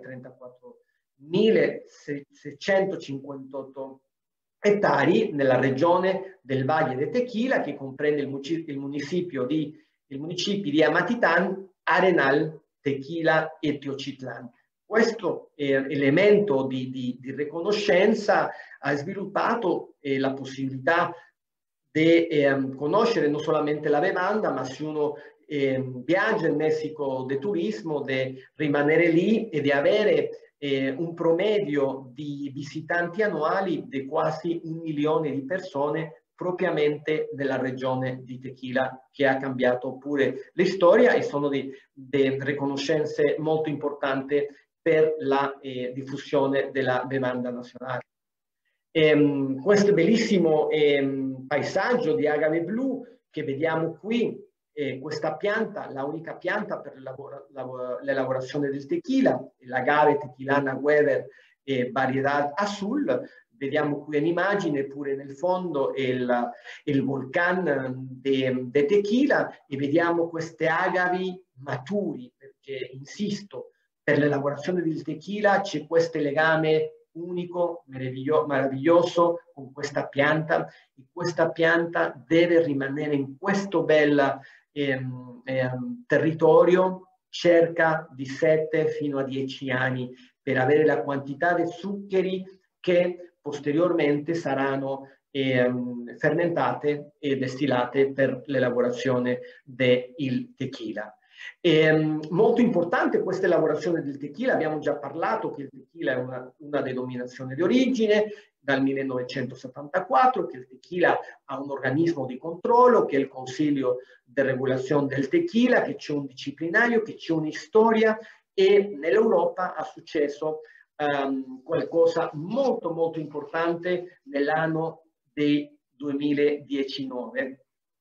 trentaquattromilaseicentocinquantotto ettari nella regione del Valle de Tequila, che comprende il, il municipio di, il municipio di Amatitlán, Arenal, Tequila e Teotitlán. Questo eh, elemento di, di, di riconoscenza ha sviluppato eh, la possibilità di eh, conoscere non solamente la bevanda, ma se uno eh, viaggia in Messico di turismo, di rimanere lì e di avere eh, un promedio di visitanti annuali di quasi un milione di persone propriamente nella regione di Tequila, che ha cambiato pure la storia e sono di, di riconoscenze molto importanti per la eh, diffusione della bevanda nazionale. Ehm, questo bellissimo ehm, paesaggio di agave blu che vediamo qui, eh, questa pianta, la unica pianta per l'elaborazione del tequila, l'agave tequilana Weber e Variedad Azul. Vediamo qui un'immagine pure nel fondo il, il volcano di tequila e vediamo queste agavi maturi, perché insisto, per l'elaborazione del tequila c'è questo legame unico, meraviglioso con questa pianta, e questa pianta deve rimanere in questo bel ehm, ehm, territorio circa di sette fino a dieci anni per avere la quantità di zuccheri che posteriormente saranno ehm, fermentate e destillate per l'elaborazione del tequila. È molto importante questa elaborazione del tequila, abbiamo già parlato che il tequila è una, una denominazione di origine dal millenovecentosettantaquattro, che il tequila ha un organismo di controllo, che è il Consiglio di Regolazione del Tequila, che c'è un disciplinario, che c'è una storia e nell'Europa è successo um, qualcosa molto molto importante nell'anno del duemiladiciannove.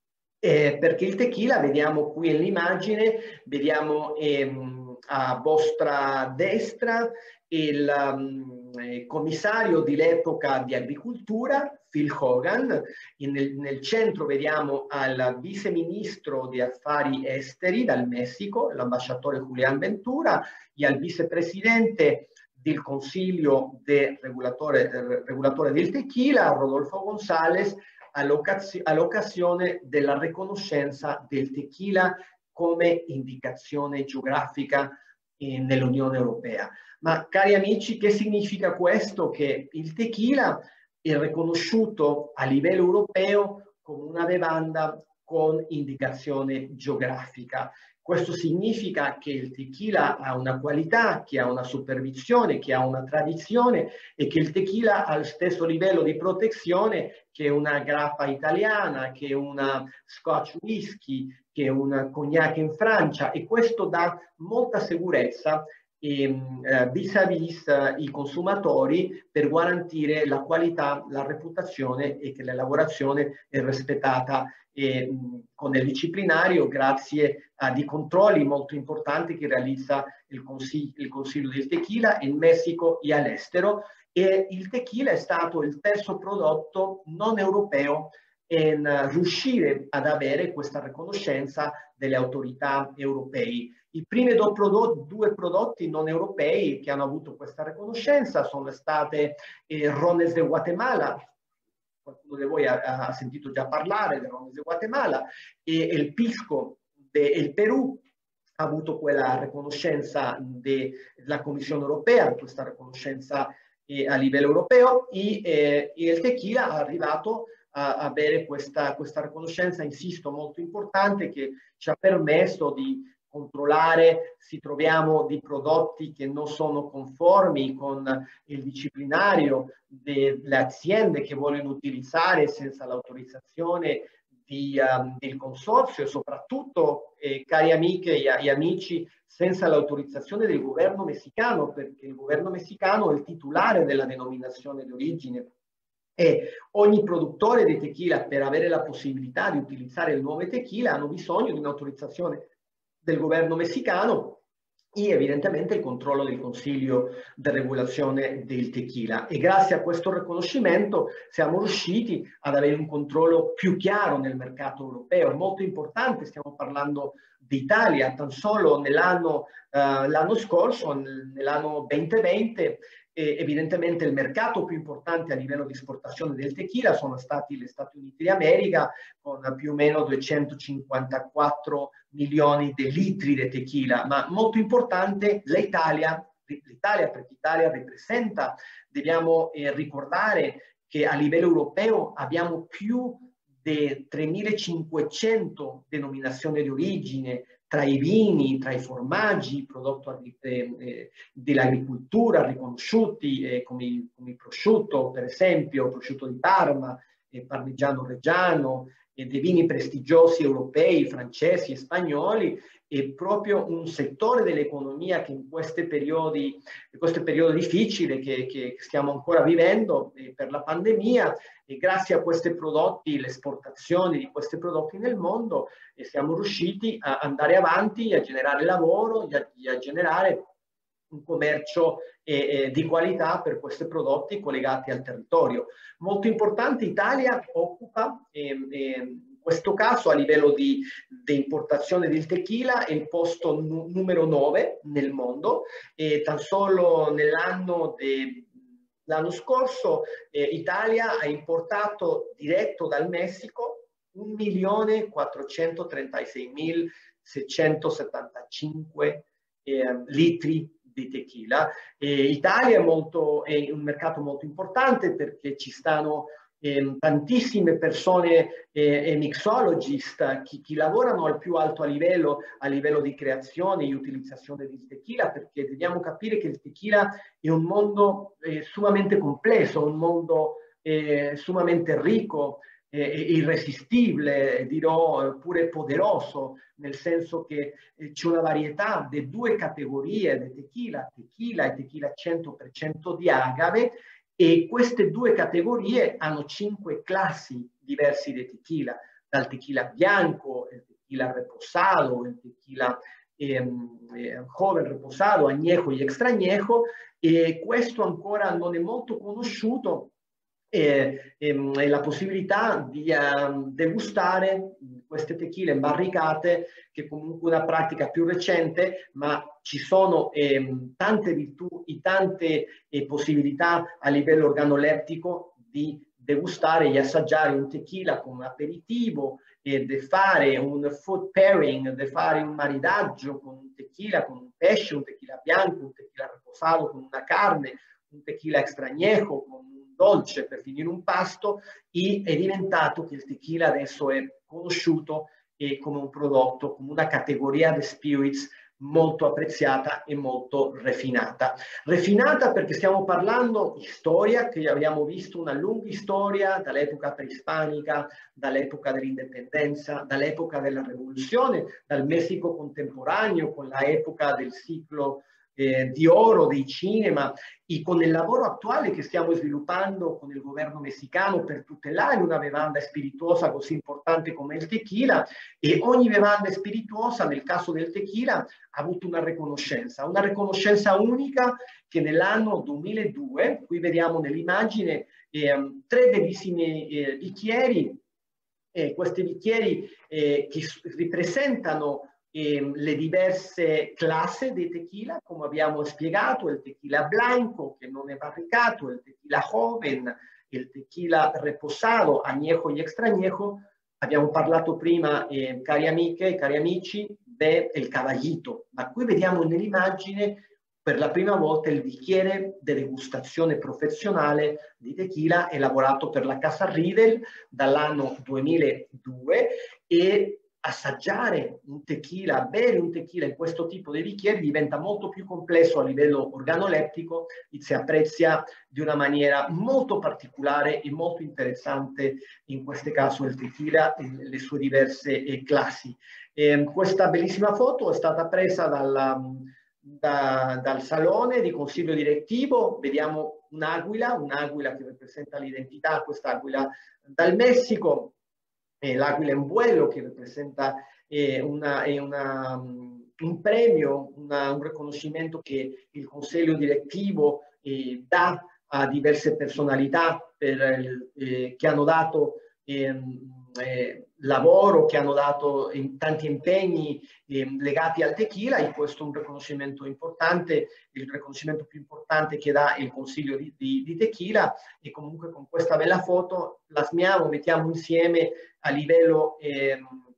Eh, perché il tequila, vediamo qui nell'immagine, vediamo ehm, a vostra destra il, um, il commissario dell'epoca di agricoltura, Phil Hogan, nel, nel centro vediamo al vice ministro di affari esteri dal Messico, l'ambasciatore Julián Ventura, e al vicepresidente del Consiglio del regolatore, regolatore del tequila, Rodolfo González, all'occasione della riconoscenza del tequila come indicazione geografica eh, nell'Unione Europea. Ma cari amici, che significa questo? Che il tequila è riconosciuto a livello europeo come una bevanda con indicazione geografica. Questo significa che il tequila ha una qualità, che ha una supervisione, che ha una tradizione e che il tequila ha lo stesso livello di protezione che una grappa italiana, che una Scotch whisky, che una cognac in Francia, e questo dà molta sicurezza eh, vis-à-vis eh, i consumatori per garantire la qualità, la reputazione e che la lavorazione è rispettata eh, con il disciplinario grazie a dei controlli molto importanti che realizza il Consiglio, il Consiglio del Tequila in Messico e all'estero, e il tequila è stato il terzo prodotto non europeo in riuscire ad avere questa riconoscenza delle autorità europee. I primi due prodotti, due prodotti non europei che hanno avuto questa riconoscenza sono state eh, Rones de Guatemala, qualcuno di voi ha, ha sentito già parlare del Rones de Guatemala, e il Pisco del Perù ha avuto quella riconoscenza della Commissione europea, questa riconoscenza eh, a livello europeo e, eh, e il tequila è arrivato a avere questa, questa riconoscenza, insisto, molto importante, che ci ha permesso di controllare se troviamo dei prodotti che non sono conformi con il disciplinario delle aziende che vogliono utilizzare senza l'autorizzazione di, um, del consorzio e soprattutto, eh, cari amiche e, e amici, senza l'autorizzazione del governo messicano, perché il governo messicano è il titolare della denominazione di origine e ogni produttore di tequila, per avere la possibilità di utilizzare il nome tequila, hanno bisogno di un'autorizzazione del governo messicano e evidentemente il controllo del Consiglio di regolazione del tequila. E grazie a questo riconoscimento siamo riusciti ad avere un controllo più chiaro nel mercato europeo. Molto importante, stiamo parlando d'Italia, tan solo nell'anno uh, l'anno scorso, nell'anno duemilaventi, E evidentemente il mercato più importante a livello di esportazione del tequila sono stati gli Stati Uniti d'America, con più o meno duecentocinquantaquattro milioni di litri di tequila, ma molto importante l'Italia, l'Italia perché l'Italia rappresenta, dobbiamo eh, ricordare che a livello europeo abbiamo più di tremilacinquecento denominazioni di origine, tra i vini, tra i formaggi, prodotti eh, eh, dell'agricoltura riconosciuti, eh, come, come il prosciutto, per esempio, prosciutto di Parma, eh, parmigiano reggiano, e dei vini prestigiosi europei, francesi e spagnoli, è proprio un settore dell'economia che in questi periodi, in questo periodo difficile che, che stiamo ancora vivendo eh, per la pandemia, e grazie a questi prodotti, le esportazioni di questi prodotti nel mondo, eh, siamo riusciti a andare avanti, a generare lavoro e a, a generare un commercio eh, eh, di qualità per questi prodotti collegati al territorio. Molto importante, Italia occupa eh, eh, in questo caso a livello di, di importazione del tequila è il posto nu numero nove nel mondo, e tan solo nell'anno l'anno scorso eh, Italia ha importato diretto dal Messico un milione quattrocentotrentaseiemilasettantacinque eh, litri di tequila. Eh, Italia è, molto, è un mercato molto importante perché ci stanno eh, tantissime persone eh, e mixologist chi, chi lavorano al più alto a livello, a livello di creazione e utilizzazione del tequila, perché dobbiamo capire che il tequila è un mondo eh, summamente complesso, un mondo eh, summamente ricco, eh, irresistibile, dirò pure poderoso, nel senso che eh, c'è una varietà di due categorie di tequila, tequila e tequila cento per cento di agave, e queste due categorie hanno cinque classi diverse di tequila, dal tequila bianco, il tequila reposado, il tequila ehm, eh, joven reposado, añejo e extrañejo, e questo ancora non è molto conosciuto. E, e, e la possibilità di uh, degustare queste tequile barricate, che è comunque una pratica più recente, ma ci sono eh, tante virtù e tante eh, possibilità a livello organolettico di degustare e assaggiare un tequila come aperitivo, e di fare un food pairing, di fare un maridaggio con un tequila, con un pesce, un tequila bianco, un tequila reposado con una carne, un tequila extrañejo, con dolce per finire un pasto, e è diventato che il tequila adesso è conosciuto eh, come un prodotto, come una categoria di spirits molto apprezzata e molto refinata. Refinata perché stiamo parlando di storia, che abbiamo visto una lunga storia dall'epoca preispanica, dall'epoca dell'indipendenza, dall'epoca della rivoluzione, dal Messico contemporaneo, con l'epoca del ciclo Eh, di oro dei cinema, e con il lavoro attuale che stiamo sviluppando con il governo messicano per tutelare una bevanda spirituosa così importante come il tequila. E ogni bevanda spirituosa, nel caso del tequila, ha avuto una riconoscenza, una riconoscenza unica, che nell'anno duemiladue, qui vediamo nell'immagine eh, tre bellissimi eh, bicchieri, eh, questi bicchieri eh, che ripresentano E le diverse classi di tequila, come abbiamo spiegato: il tequila blanco, che non è barricato, il tequila joven, il tequila reposado, añejo e extrañejo. Abbiamo parlato prima, eh, cari amiche e cari amici, del caballito, ma qui vediamo nell'immagine per la prima volta il bicchiere di degustazione professionale di tequila elaborato per la Casa Riedel dall'anno duemiladue, e assaggiare un tequila, bere un tequila in questo tipo di bicchieri diventa molto più complesso a livello organolettico e si apprezza di una maniera molto particolare e molto interessante, in questo caso il tequila e le sue diverse eh, classi. Eh, questa bellissima foto è stata presa dalla, da, dal salone di consiglio direttivo. Vediamo un'aquila, un'aquila che rappresenta l'identità, quest'aquila dal Messico. Eh, l'aquila in vuelo che rappresenta eh, una, eh, una, um, un premio, una, un riconoscimento che il consiglio direttivo eh, dà a diverse personalità per, eh, che hanno dato eh, eh, lavoro, che hanno dato in tanti impegni eh, legati al tequila, e questo è un riconoscimento importante, il riconoscimento più importante che dà il consiglio di, di, di tequila. E comunque con questa bella foto plasmiamo, mettiamo insieme a livello eh,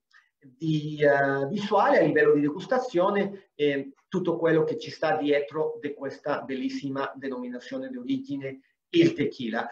di, uh, visuale, a livello di degustazione, eh, tutto quello che ci sta dietro di questa bellissima denominazione di origine, il tequila.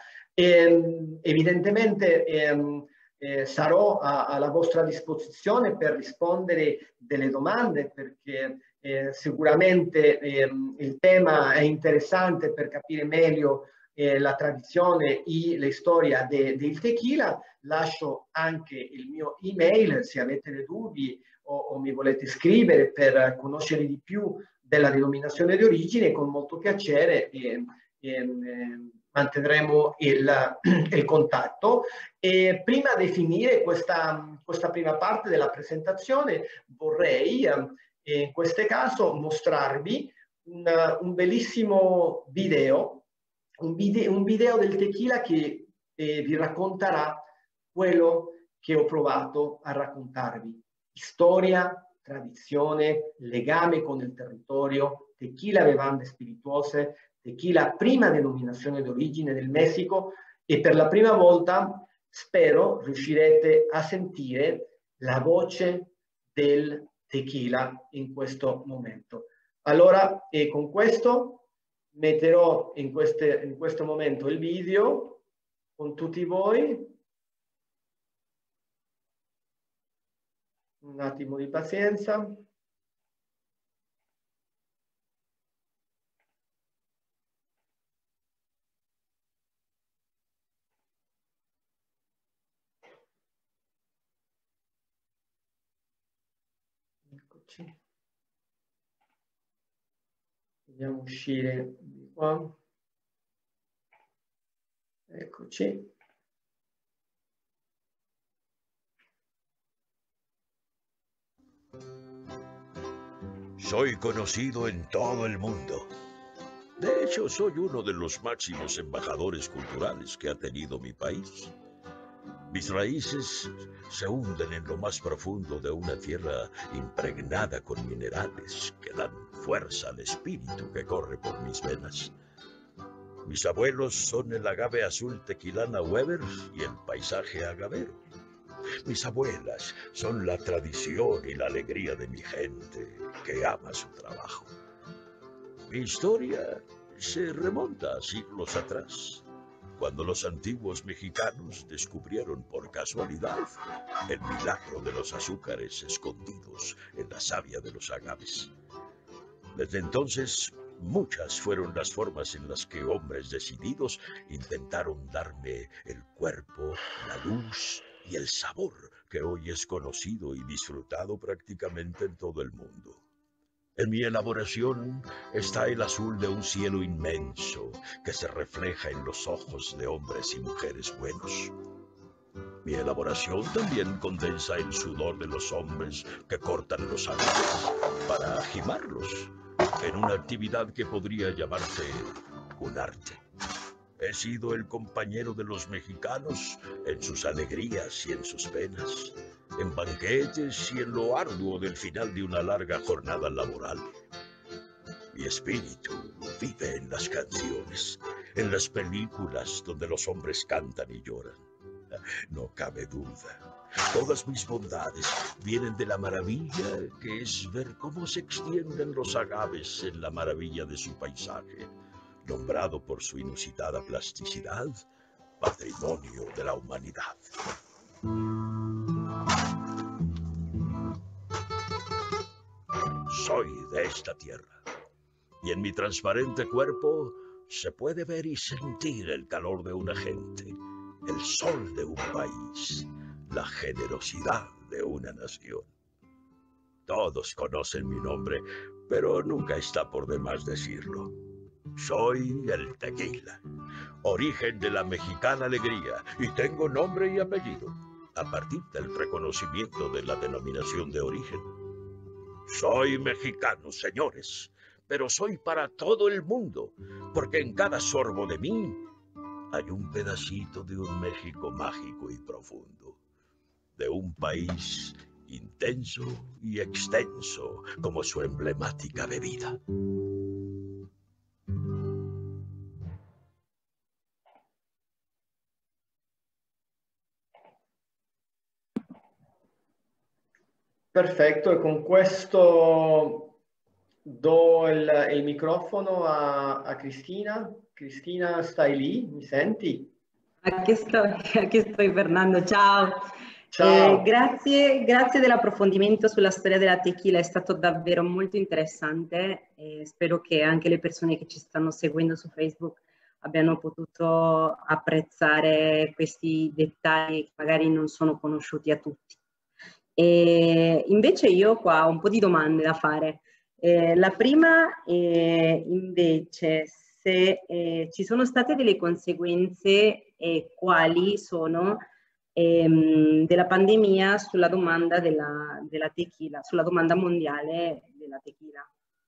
E, evidentemente ehm, eh, sarò a, alla vostra disposizione per rispondere delle domande, perché eh, sicuramente ehm, il tema è interessante per capire meglio eh, la tradizione e la storia de, del tequila. Lascio anche il mio email se avete dei dubbi o, o mi volete scrivere per conoscere di più della denominazione di origine. Con molto piacere eh, eh, mantendremo il, il contatto. E prima di finire questa, questa prima parte della presentazione vorrei eh, in questo caso mostrarvi un, un bellissimo video, un video, un video del tequila che eh, vi racconterà quello che ho provato a raccontarvi: storia, tradizione, legame con il territorio, tequila, bevande spirituose, tequila prima denominazione d'origine del Messico. E per la prima volta spero riuscirete a sentire la voce del tequila in questo momento. Allora, e con questo metterò in, queste, in questo momento il video con tutti voi. Un attimo di pazienza. Eccoci. Vediamo uscire di qua. Eccoci. Soy conocido en todo el mundo. De hecho, soy uno de los máximos embajadores culturales que ha tenido mi país. Mis raíces se hunden en lo más profundo de una tierra impregnada con minerales que dan fuerza al espíritu que corre por mis venas. Mis abuelos son el agave azul tequilana Weber y el paisaje agavero. Mis abuelas son la tradición y la alegría de mi gente que ama su trabajo. Mi historia se remonta a siglos atrás, cuando los antiguos mexicanos descubrieron por casualidad el milagro de los azúcares escondidos en la savia de los agaves. Desde entonces, muchas fueron las formas en las que hombres decididos intentaron darme el cuerpo, la luz y el sabor que hoy es conocido y disfrutado prácticamente en todo el mundo. En mi elaboración está el azul de un cielo inmenso que se refleja en los ojos de hombres y mujeres buenos. Mi elaboración también condensa el sudor de los hombres que cortan los árboles para ajimarlos, en una actividad que podría llamarse un arte. He sido el compañero de los mexicanos en sus alegrías y en sus penas, en banquetes y en lo arduo del final de una larga jornada laboral. Mi espíritu vive en las canciones, en las películas donde los hombres cantan y lloran. No cabe duda, Todas mis bondades vienen de la maravilla que es ver cómo se extienden los agaves en la maravilla de su paisaje, nombrado por su inusitada plasticidad, patrimonio de la humanidad. Soy de esta tierra, y en mi transparente cuerpo se puede ver y sentir el calor de una gente, el sol de un país, la generosidad de una nación. Todos conocen mi nombre, pero nunca está por demás decirlo. Soy el tequila, origen de la mexicana alegría, y tengo nombre y apellido, a partir del reconocimiento de la denominación de origen. Soy mexicano, señores, pero soy para todo el mundo, porque en cada sorbo de mí hay un pedacito de un México mágico y profundo, de un país intenso y extenso como su emblemática bebida. Perfetto, e con questo do il, il microfono a, a Cristina. Cristina, stai lì? Mi senti? Aquí estoy, aquí estoy Fernando, ciao. Ciao. Eh, grazie, grazie dell'approfondimento sulla storia della tequila, è stato davvero molto interessante e spero che anche le persone che ci stanno seguendo su Facebook abbiano potuto apprezzare questi dettagli che magari non sono conosciuti a tutti. E invece io qua ho un po' di domande da fare. Eh, la prima è invece se eh, ci sono state delle conseguenze e quali sono ehm, della pandemia sulla domanda della, della tequila, sulla domanda mondiale della tequila.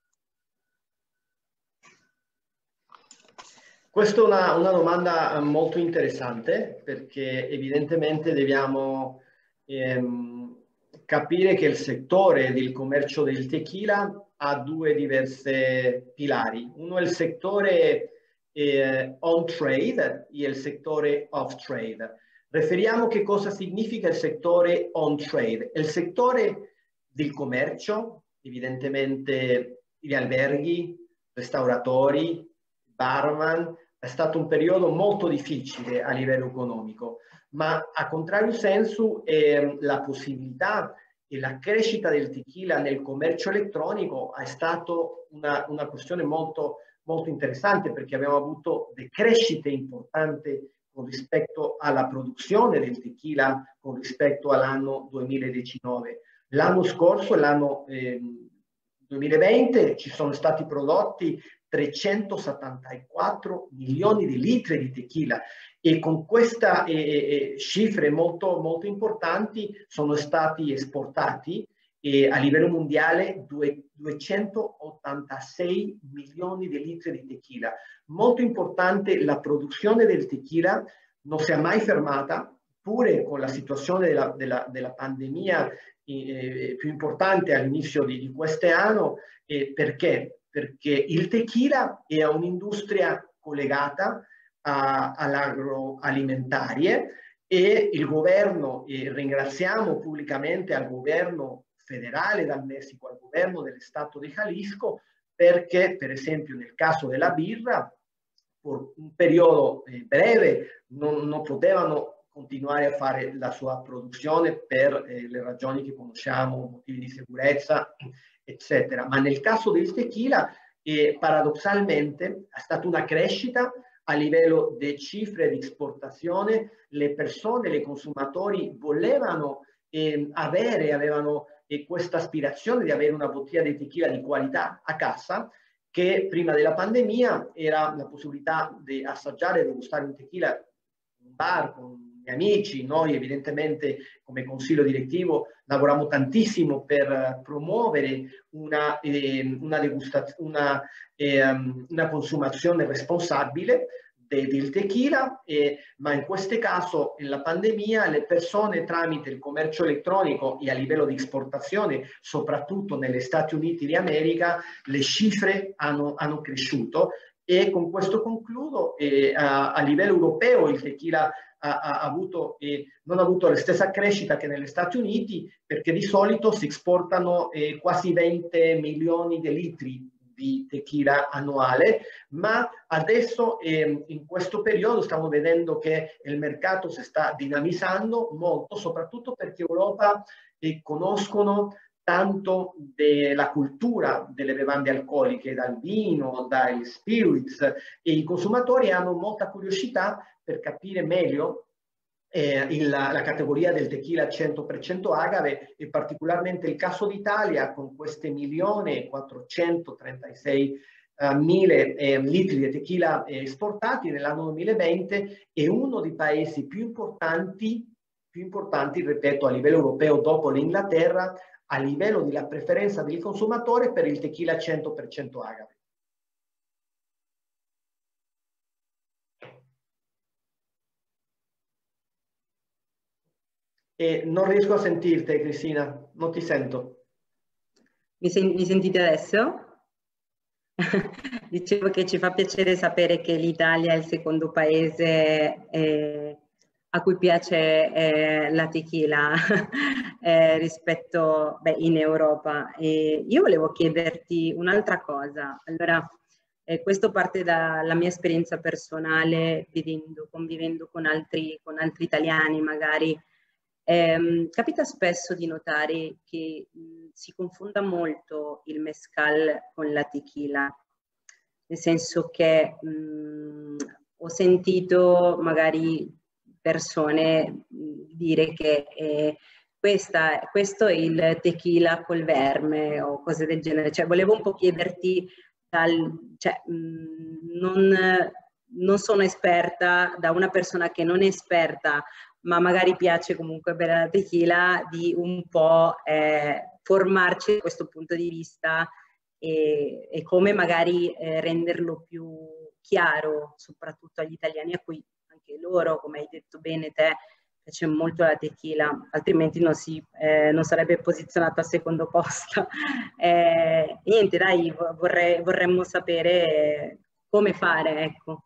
Questa è una, una domanda molto interessante perché evidentemente dobbiamo ehm, capire che il settore del commercio del tequila ha due diverse pilari. Uno è il settore eh, on-trade e il settore off-trade. Riferiamo che cosa significa il settore on-trade. Il settore del commercio, evidentemente gli alberghi, restauratori, barman, è stato un periodo molto difficile a livello economico, ma a contrario senso eh, la possibilità e la crescita del tequila nel commercio elettronico è stata una, una questione molto, molto interessante perché abbiamo avuto delle crescite importanti con rispetto alla produzione del tequila con rispetto all'anno duemiladiciannove. L'anno scorso, l'anno eh, duemilaventi, ci sono stati prodotti trecentosettantaquattro milioni di litri di tequila e con queste eh, cifre molto, molto importanti sono stati esportati eh, a livello mondiale duecentottantasei milioni di litri di tequila. Molto importante, la produzione del tequila non si è mai fermata, pure con la situazione della, della, della pandemia eh, più importante all'inizio di, di quest'anno. Eh, perché? Perché il tequila è un'industria collegata all'agroalimentare e il governo, e ringraziamo pubblicamente al governo federale del Messico, al governo dello Stato di Jalisco, perché per esempio nel caso della birra, per un periodo eh, breve non, non potevano continuare a fare la sua produzione per eh, le ragioni che conosciamo, motivi di sicurezza, eccetera. Ma nel caso del tequila, eh, paradossalmente, è stata una crescita a livello di cifre di esportazione. Le persone, i consumatori volevano eh, avere, avevano eh, questa aspirazione di avere una bottiglia di tequila di qualità a casa, che prima della pandemia era la possibilità di assaggiare e degustare un tequila in un bar con gli amici. Noi evidentemente come consiglio direttivo lavoriamo tantissimo per promuovere una, eh, una, una, eh, una consumazione responsabile de, del tequila, eh, ma in questo caso, nella pandemia, le persone tramite il commercio elettronico e a livello di esportazione, soprattutto negli Stati Uniti d'America, le cifre hanno, hanno cresciuto. E con questo concludo, eh, a, a livello europeo il tequila ha, ha avuto, eh, non ha avuto la stessa crescita che negli Stati Uniti, perché di solito si esportano eh, quasi venti milioni di litri di tequila annuale, ma adesso eh, in questo periodo stiamo vedendo che il mercato si sta dinamizzando molto, soprattutto perché Europa eh, conoscono tanto della cultura delle bevande alcoliche, dal vino, dai spirits, e i consumatori hanno molta curiosità per capire meglio Eh, il, la categoria del tequila cento per cento agave, e particolarmente il caso d'Italia con queste milione quattrocentotrentasei mila eh, litri di tequila eh, esportati nell'anno duemilaventi, è uno dei paesi più importanti, più importanti, ripeto, a livello europeo dopo l'Inghilterra, a livello della preferenza del consumatore per il tequila cento per cento agave. E non riesco a sentirti, Cristina, non ti sento. Mi, sen mi sentite adesso? Dicevo che ci fa piacere sapere che l'Italia è il secondo paese eh, a cui piace eh, la tequila eh, rispetto beh, in Europa. E io volevo chiederti un'altra cosa. Allora, eh, questo parte dalla mia esperienza personale, vedendo, convivendo con altri, con altri italiani magari. Eh, capita spesso di notare che mh, si confonda molto il mezcal con la tequila, nel senso che mh, ho sentito magari persone mh, dire che eh, questa, questo è il tequila col verme o cose del genere. Cioè, volevo un po' chiederti, dal, cioè, mh, non, non sono esperta, da una persona che non è esperta, ma magari piace comunque bere la tequila, di un po' eh, formarci da questo punto di vista e, e come magari eh, renderlo più chiaro, soprattutto agli italiani, a cui anche loro, come hai detto bene te, piace molto la tequila, altrimenti non, si, eh, non sarebbe posizionato al secondo posto. Eh, niente, dai, vorrei, vorremmo sapere come fare, ecco.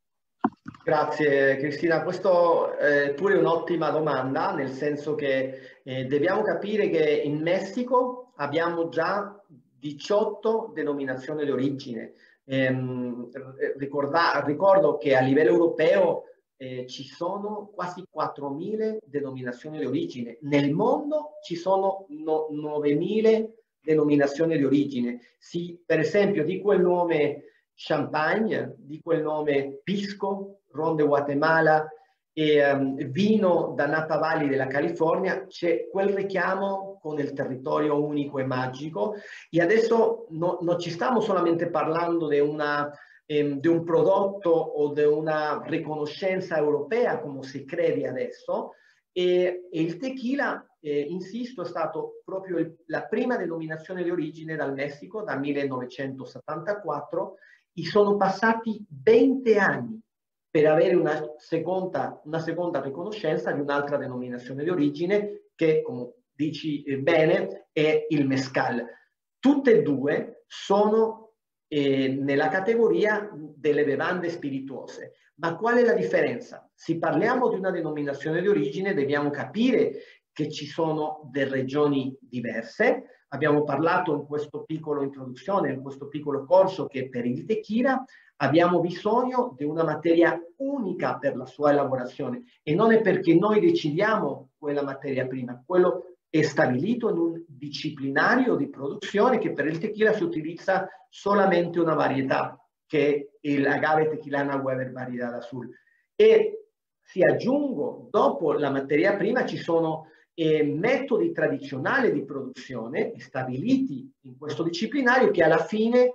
Grazie Cristina, questo è pure un'ottima domanda, nel senso che eh, dobbiamo capire che in Messico abbiamo già diciotto denominazioni di origine. Ehm, ricorda, ricordo che a livello europeo eh, ci sono quasi quattromila denominazioni di origine, nel mondo ci sono no, novemila denominazioni di origine. Sì, per esempio dico il nome Champagne, dico il nome Pisco, Ron de Guatemala e um, vino da Napa Valley della California, c'è quel richiamo con il territorio unico e magico. E adesso no, non ci stiamo solamente parlando di una ehm, di un prodotto o di una riconoscenza europea come si crede adesso, e, e il tequila, eh, insisto, è stato proprio il, la prima denominazione di origine dal Messico dal millenovecentosettantaquattro, e sono passati venti anni per avere una seconda, una seconda riconoscenza di un'altra denominazione di origine che, come dici bene, è il mezcal. Tutte e due sono eh, nella categoria delle bevande spirituose. Ma qual è la differenza? Se parliamo di una denominazione di origine, dobbiamo capire che ci sono delle regioni diverse. Abbiamo parlato in questo piccolo introduzione, in questo piccolo corso, che per il tequila abbiamo bisogno di una materia unica per la sua elaborazione, e non è perché noi decidiamo quella materia prima, quello è stabilito in un disciplinario di produzione che per il tequila si utilizza solamente una varietà, che è l'agave tequilana Weber Variedad Azul. E si aggiungo, dopo la materia prima ci sono eh, metodi tradizionali di produzione stabiliti in questo disciplinario che alla fine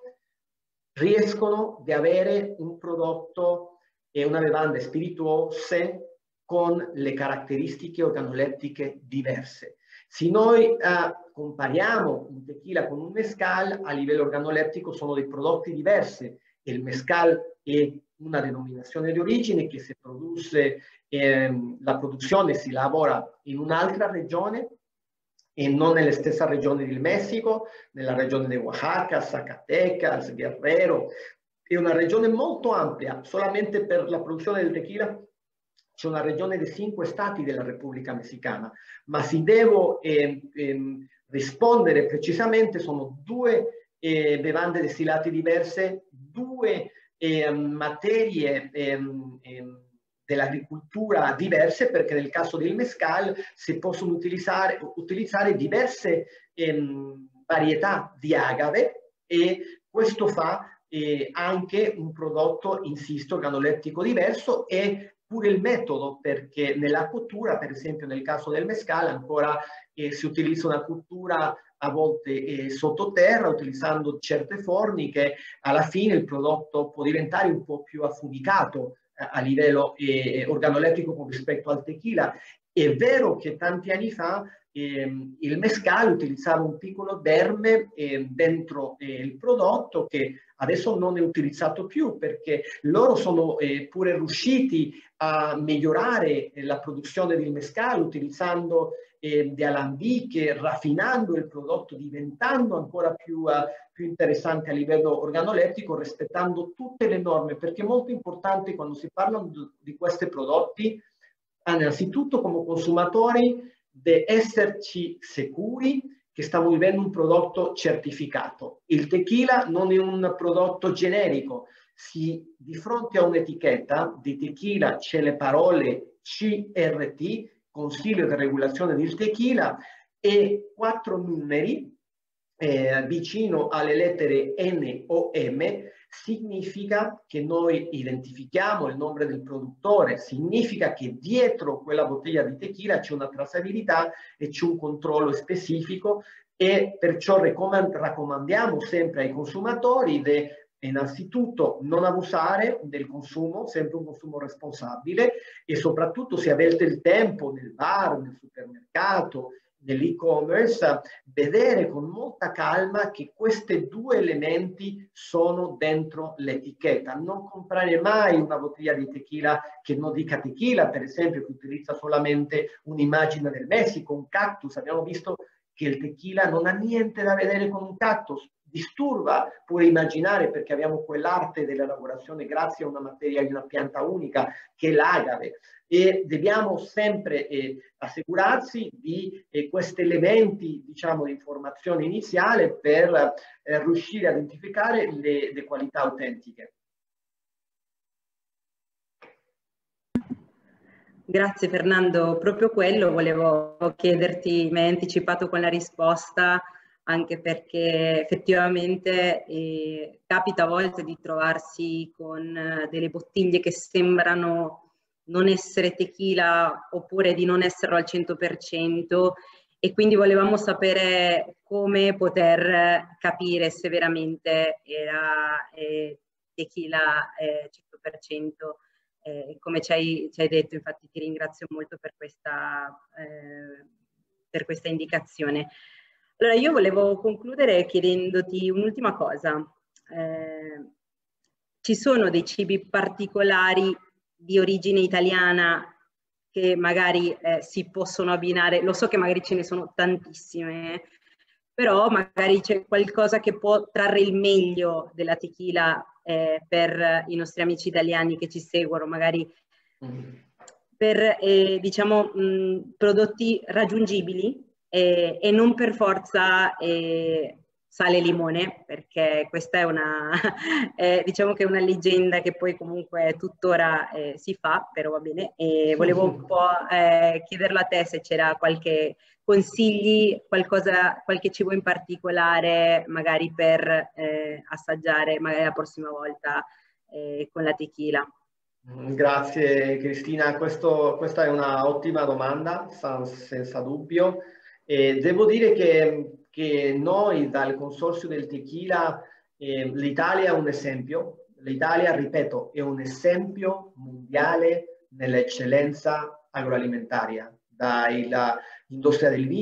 riescono ad avere un prodotto e una bevanda spirituose con le caratteristiche organolettiche diverse. Se noi eh, compariamo un tequila con un mezcal, a livello organolettico sono dei prodotti diversi. Il mezcal è una denominazione di origine che si produce, ehm, la produzione si lavora in un'altra regione e non nella stessa regione del Messico, nella regione di Oaxaca, Zacatecas, Guerrero. È una regione molto ampia. Solamente per la produzione del tequila c'è una regione dei cinque stati della Repubblica Messicana, ma se devo eh, eh, rispondere precisamente sono due eh, bevande destillate diverse, due eh, materie eh, eh, dell'agricoltura diverse, perché nel caso del mezcal si possono utilizzare, utilizzare diverse eh, varietà di agave e questo fa eh, anche un prodotto, insisto, organolettico diverso e pure il metodo, perché nella cottura, per esempio nel caso del mezcal, ancora eh, si utilizza una cottura a volte eh, sottoterra, utilizzando certe forni che alla fine il prodotto può diventare un po' più affumicato eh, a livello eh, organolettico con rispetto al tequila. È vero che tanti anni fa eh, il mezcal utilizzava un piccolo derme eh, dentro eh, il prodotto che adesso non è utilizzato più, perché loro sono eh, pure riusciti a migliorare eh, la produzione del mezcal utilizzando eh, di alambiche, raffinando il prodotto, diventando ancora più, uh, più interessante a livello organolettico, rispettando tutte le norme, perché è molto importante quando si parla di questi prodotti, innanzitutto come consumatori, di esserci sicuri che stiamo vivendo un prodotto certificato. Il tequila non è un prodotto generico. Si, di fronte a un'etichetta di tequila c'è le parole C R T, Consiglio di Regolazione del Tequila, e quattro numeri eh, vicino alle lettere N o M. Significa che noi identifichiamo il nome del produttore, significa che dietro quella bottiglia di tequila c'è una tracciabilità e c'è un controllo specifico, e perciò raccomandiamo sempre ai consumatori di innanzitutto non abusare del consumo, sempre un consumo responsabile, e soprattutto se avete il tempo nel bar, nel supermercato, nell'e-commerce, vedere con molta calma che questi due elementi sono dentro l'etichetta. Non comprare mai una bottiglia di tequila che non dica tequila, per esempio, che utilizza solamente un'immagine del Messico, un cactus. Abbiamo visto che il tequila non ha niente da vedere con un cactus. Disturba pure immaginare, perché abbiamo quell'arte della lavorazione grazie a una materia di una pianta unica che è l'agave, e dobbiamo sempre eh, assicurarsi di eh, questi elementi, diciamo, di informazione iniziale per eh, riuscire a identificare le, le qualità autentiche. Grazie Fernando, proprio quello volevo chiederti, mi hai anticipato con la risposta, anche perché effettivamente eh, capita a volte di trovarsi con eh, delle bottiglie che sembrano non essere tequila oppure di non esserlo al cento per cento, e quindi volevamo sapere come poter capire se veramente era eh, tequila eh, cento per cento. Eh, come ci hai, ci hai detto, infatti ti ringrazio molto per questa, eh, per questa indicazione. Allora io volevo concludere chiedendoti un'ultima cosa. Eh, ci sono dei cibi particolari di origine italiana che magari eh, si possono abbinare? Lo so che magari ce ne sono tantissime, però magari c'è qualcosa che può trarre il meglio della tequila eh, per i nostri amici italiani che ci seguono, magari per eh, diciamo mh, prodotti raggiungibili eh, e non per forza eh, sale e limone, perché questa è una eh, diciamo che è una leggenda che poi comunque tuttora eh, si fa, però va bene. E volevo un po' eh, chiederlo a te se c'era qualche consigli, qualcosa, qualche cibo in particolare magari per eh, assaggiare magari la prossima volta eh, con la tequila. Grazie Cristina, Questo, questa è una ottima domanda, senza dubbio. E devo dire che, che noi dal Consorzio del Tequila, eh, l'Italia è un esempio, l'Italia, ripeto, è un esempio mondiale nell'eccellenza agroalimentaria, dall'industria del vino,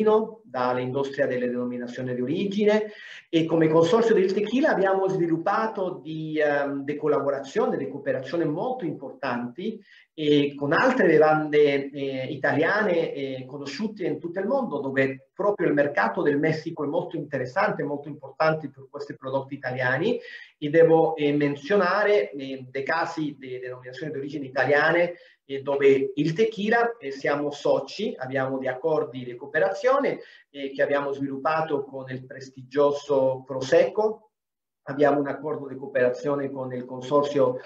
dall'industria delle denominazioni di origine, e come consorzio del tequila abbiamo sviluppato di, um, di collaborazione, di cooperazione molto importanti e con altre bevande eh, italiane eh, conosciute in tutto il mondo, dove proprio il mercato del Messico è molto interessante, molto importante per questi prodotti italiani. E devo eh, menzionare eh, dei casi di denominazioni di origine italiane eh, dove il tequila eh, siamo soci, abbiamo degli accordi di cooperazione eh, che abbiamo sviluppato con il prestigioso Prosecco. Abbiamo un accordo di cooperazione con il consorzio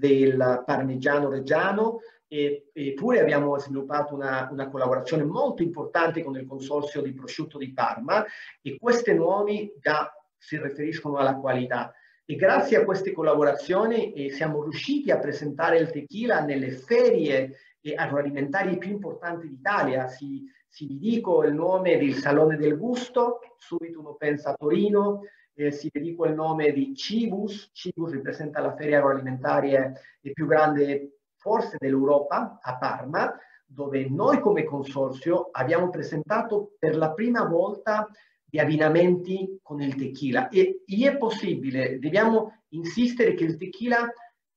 del Parmigiano Reggiano, e, eppure abbiamo sviluppato una, una collaborazione molto importante con il consorzio di prosciutto di Parma, e queste nuove già si riferiscono alla qualità. E grazie a queste collaborazioni eh, siamo riusciti a presentare il tequila nelle ferie eh, agroalimentari più importanti d'Italia. Si, si vi dico il nome del Salone del Gusto, subito uno pensa a Torino. Eh, si vi dico il nome di Cibus. Cibus rappresenta la feria agroalimentare più grande forse dell'Europa, a Parma, dove noi come consorzio abbiamo presentato per la prima volta di abbinamenti con il tequila. E è possibile, dobbiamo insistere che il tequila,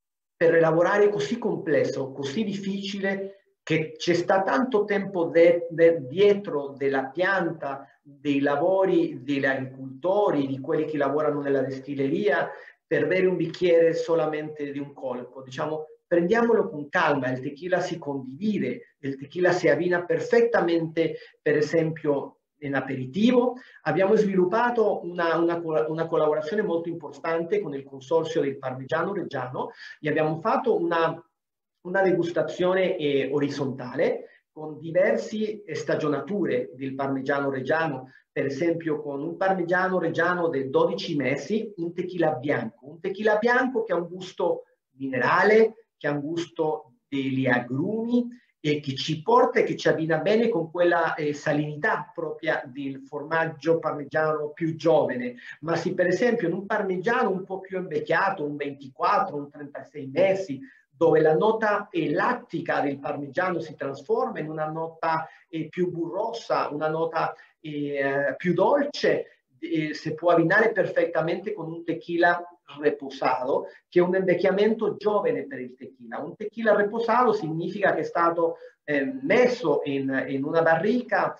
per lavorare così complesso, così difficile, che c'è sta tanto tempo de, de, dietro della pianta, dei lavori degli agricoltori, di quelli che lavorano nella distilleria, per bere un bicchiere solamente di un colpo. Diciamo, prendiamolo con calma, il tequila si condivide, il tequila si abbina perfettamente, per esempio, in aperitivo. Abbiamo sviluppato una, una, una collaborazione molto importante con il consorzio del Parmigiano Reggiano e abbiamo fatto una, una degustazione eh, orizzontale con diverse stagionature del Parmigiano Reggiano, per esempio con un Parmigiano Reggiano di dodici mesi, un tequila bianco, un tequila bianco che ha un gusto minerale, che ha un gusto degli agrumi, e che ci porta e che ci abbina bene con quella eh, salinità propria del formaggio parmigiano più giovane. Ma se per esempio in un parmigiano un po' più invecchiato, un ventiquattro, un trentasei mesi, dove la nota eh, lattica del parmigiano si trasforma in una nota eh, più burrosa, una nota eh, più dolce, eh, si può abbinare perfettamente con un tequila reposado, che è un invecchiamento giovane per il tequila. Un tequila reposado significa che è stato eh, messo in, in una barrica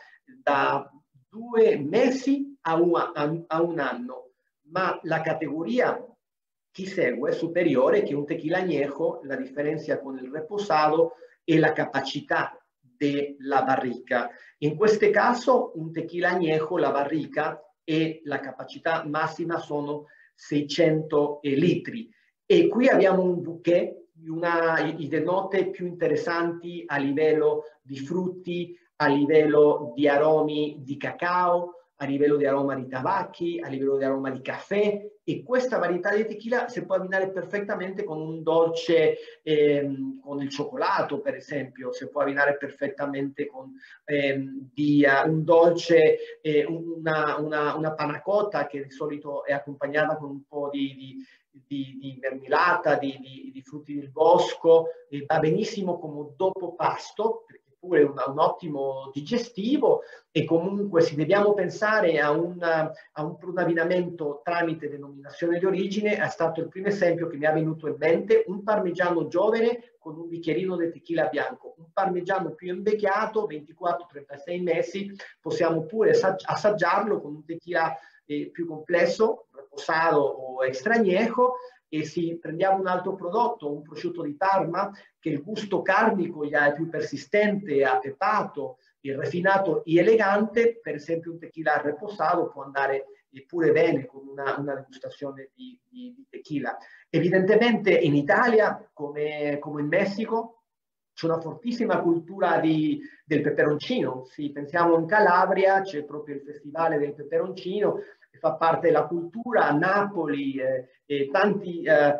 da due mesi a un, a, a un anno, ma la categoria che segue è superiore, che un tequila añejo. La differenza con il reposado è la capacità della barrica. In questo caso un tequila añejo, la barrica e la capacità massima sono seicento litri, e qui abbiamo un bouquet, una, le note più interessanti a livello di frutti, a livello di aromi di cacao, a livello di aroma di tabacchi, a livello di aroma di caffè, e questa varietà di tequila si può abbinare perfettamente con un dolce, ehm, con il cioccolato per esempio, si può abbinare perfettamente con ehm, di, uh, un dolce, eh, una, una, una panna cotta che di solito è accompagnata con un po' di, di Di, di mermelata, di, di, di frutti del bosco, e va benissimo come dopo pasto, perché pure è un, un ottimo digestivo. E comunque se dobbiamo pensare a un, a un, un abbinamento tramite denominazione di origine, è stato il primo esempio che mi è venuto in mente: un parmigiano giovane con un bicchierino di tequila bianco, un parmigiano più invecchiato, ventiquattro trentasei mesi, possiamo pure assaggiarlo con un tequila eh, più complesso, reposado o extra añejo. E se prendiamo un altro prodotto, un prosciutto di Parma, che il gusto carnico gli è più persistente, appepato, il raffinato e elegante, per esempio un tequila reposado può andare pure bene con una, una degustazione di, di, di tequila. Evidentemente in Italia, come, come in Messico, c'è una fortissima cultura di, del peperoncino. Se pensiamo in Calabria, c'è proprio il festival del peperoncino, che fa parte della cultura. A Napoli eh, e tante eh,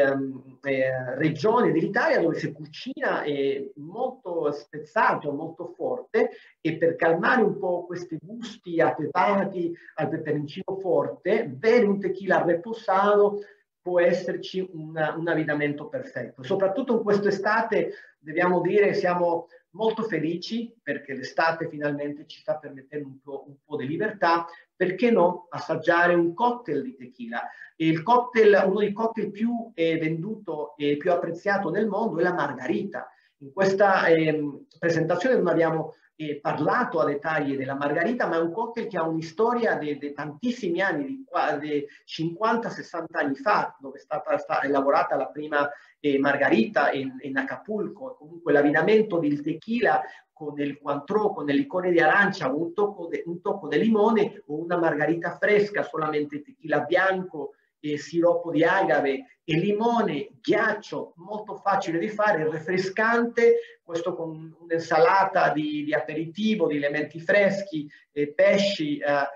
eh, regioni dell'Italia dove si cucina è molto spezzato, molto forte, e per calmare un po' questi gusti appetati al peperoncino forte, bere un tequila reposado può esserci un, un abbinamento perfetto. Soprattutto in quest'estate, dobbiamo dire, siamo molto felici perché l'estate finalmente ci sta permettendo un po', un po' di libertà. Perché no assaggiare un cocktail di tequila? Il cocktail, uno dei cocktail più eh, venduto e più apprezzato nel mondo è la margarita. In questa eh, presentazione non abbiamo eh, parlato a dettagli della margarita, ma è un cocktail che ha una storia di tantissimi anni, di cinquanta sessanta anni fa, dove è stata, stata elaborata la prima eh, margarita in, in Acapulco. Comunque l'abbinamento del tequila con il Cointreau, con il licore di arancia, un tocco, de, un tocco di limone o una margarita fresca, solamente tequila bianco, e siroppo di agave e limone, ghiaccio, molto facile di fare, refrescante, questo con un'insalata di, di aperitivo, di elementi freschi, eh, pesci, eh,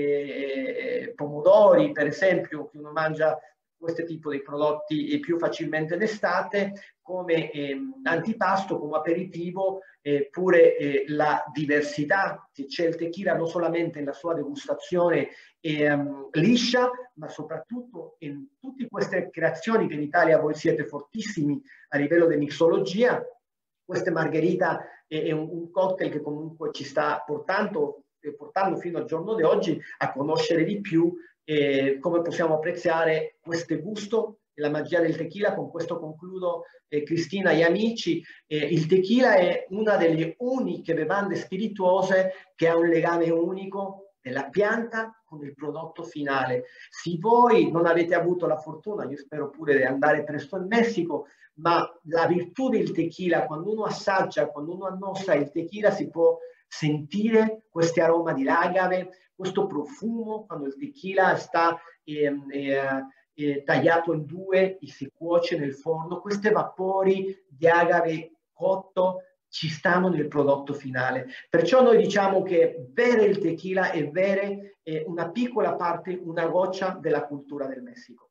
eh, pomodori, per esempio, che uno mangia questo tipo di prodotti più facilmente d'estate, come eh, antipasto, come aperitivo, eh, pure eh, la diversità, c'è il tequila non solamente nella sua degustazione eh, liscia, ma soprattutto in tutte queste creazioni che in Italia voi siete fortissimi a livello di mixologia. Questa margherita è, è un, un cocktail che comunque ci sta portando, eh, portando fino al giorno di oggi a conoscere di più eh, come possiamo apprezzare questo gusto e la magia del tequila. Con questo concludo, eh, Cristina e amici. Eh, il tequila è una delle uniche bevande spirituose che ha un legame unico della pianta con il prodotto finale. Se voi non avete avuto la fortuna, io spero pure di andare presto in Messico, ma la virtù del tequila, quando uno assaggia, quando uno annosa il tequila, si può sentire questo aroma di agave, questo profumo, quando il tequila sta eh, eh, eh, tagliato in due e si cuoce nel forno, questi vapori di agave cotto ci stanno nel prodotto finale. Perciò noi diciamo che bere il tequila è bere eh, una piccola parte, una goccia della cultura del Messico.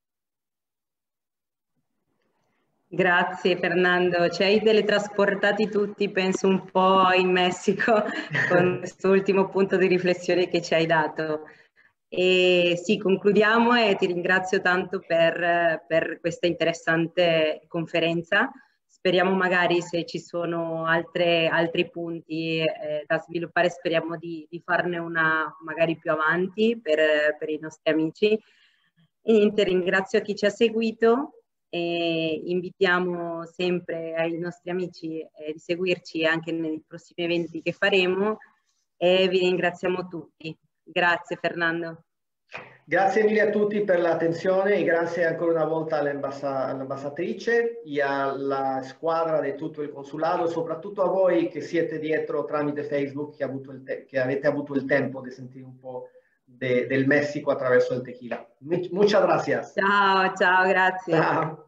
Grazie Fernando, ci hai teletrasportati tutti, penso un po' in Messico con questo ultimo punto di riflessione che ci hai dato. E sì, concludiamo e ti ringrazio tanto per, per questa interessante conferenza. Speriamo magari, se ci sono altre, altri punti eh, da sviluppare, speriamo di, di farne una magari più avanti per, per i nostri amici. E niente, ringrazio chi ci ha seguito e invitiamo sempre ai nostri amici eh, di seguirci anche nei prossimi eventi che faremo e vi ringraziamo tutti. Grazie Fernando. Grazie mille a tutti per l'attenzione e grazie ancora una volta all'ambasciatrice e alla squadra di tutto il consolato, soprattutto a voi che siete dietro tramite Facebook, che, avuto il che avete avuto il tempo di sentire un po' de del Messico attraverso il tequila. Muchas gracias. Ciao, ciao, grazie. Ciao.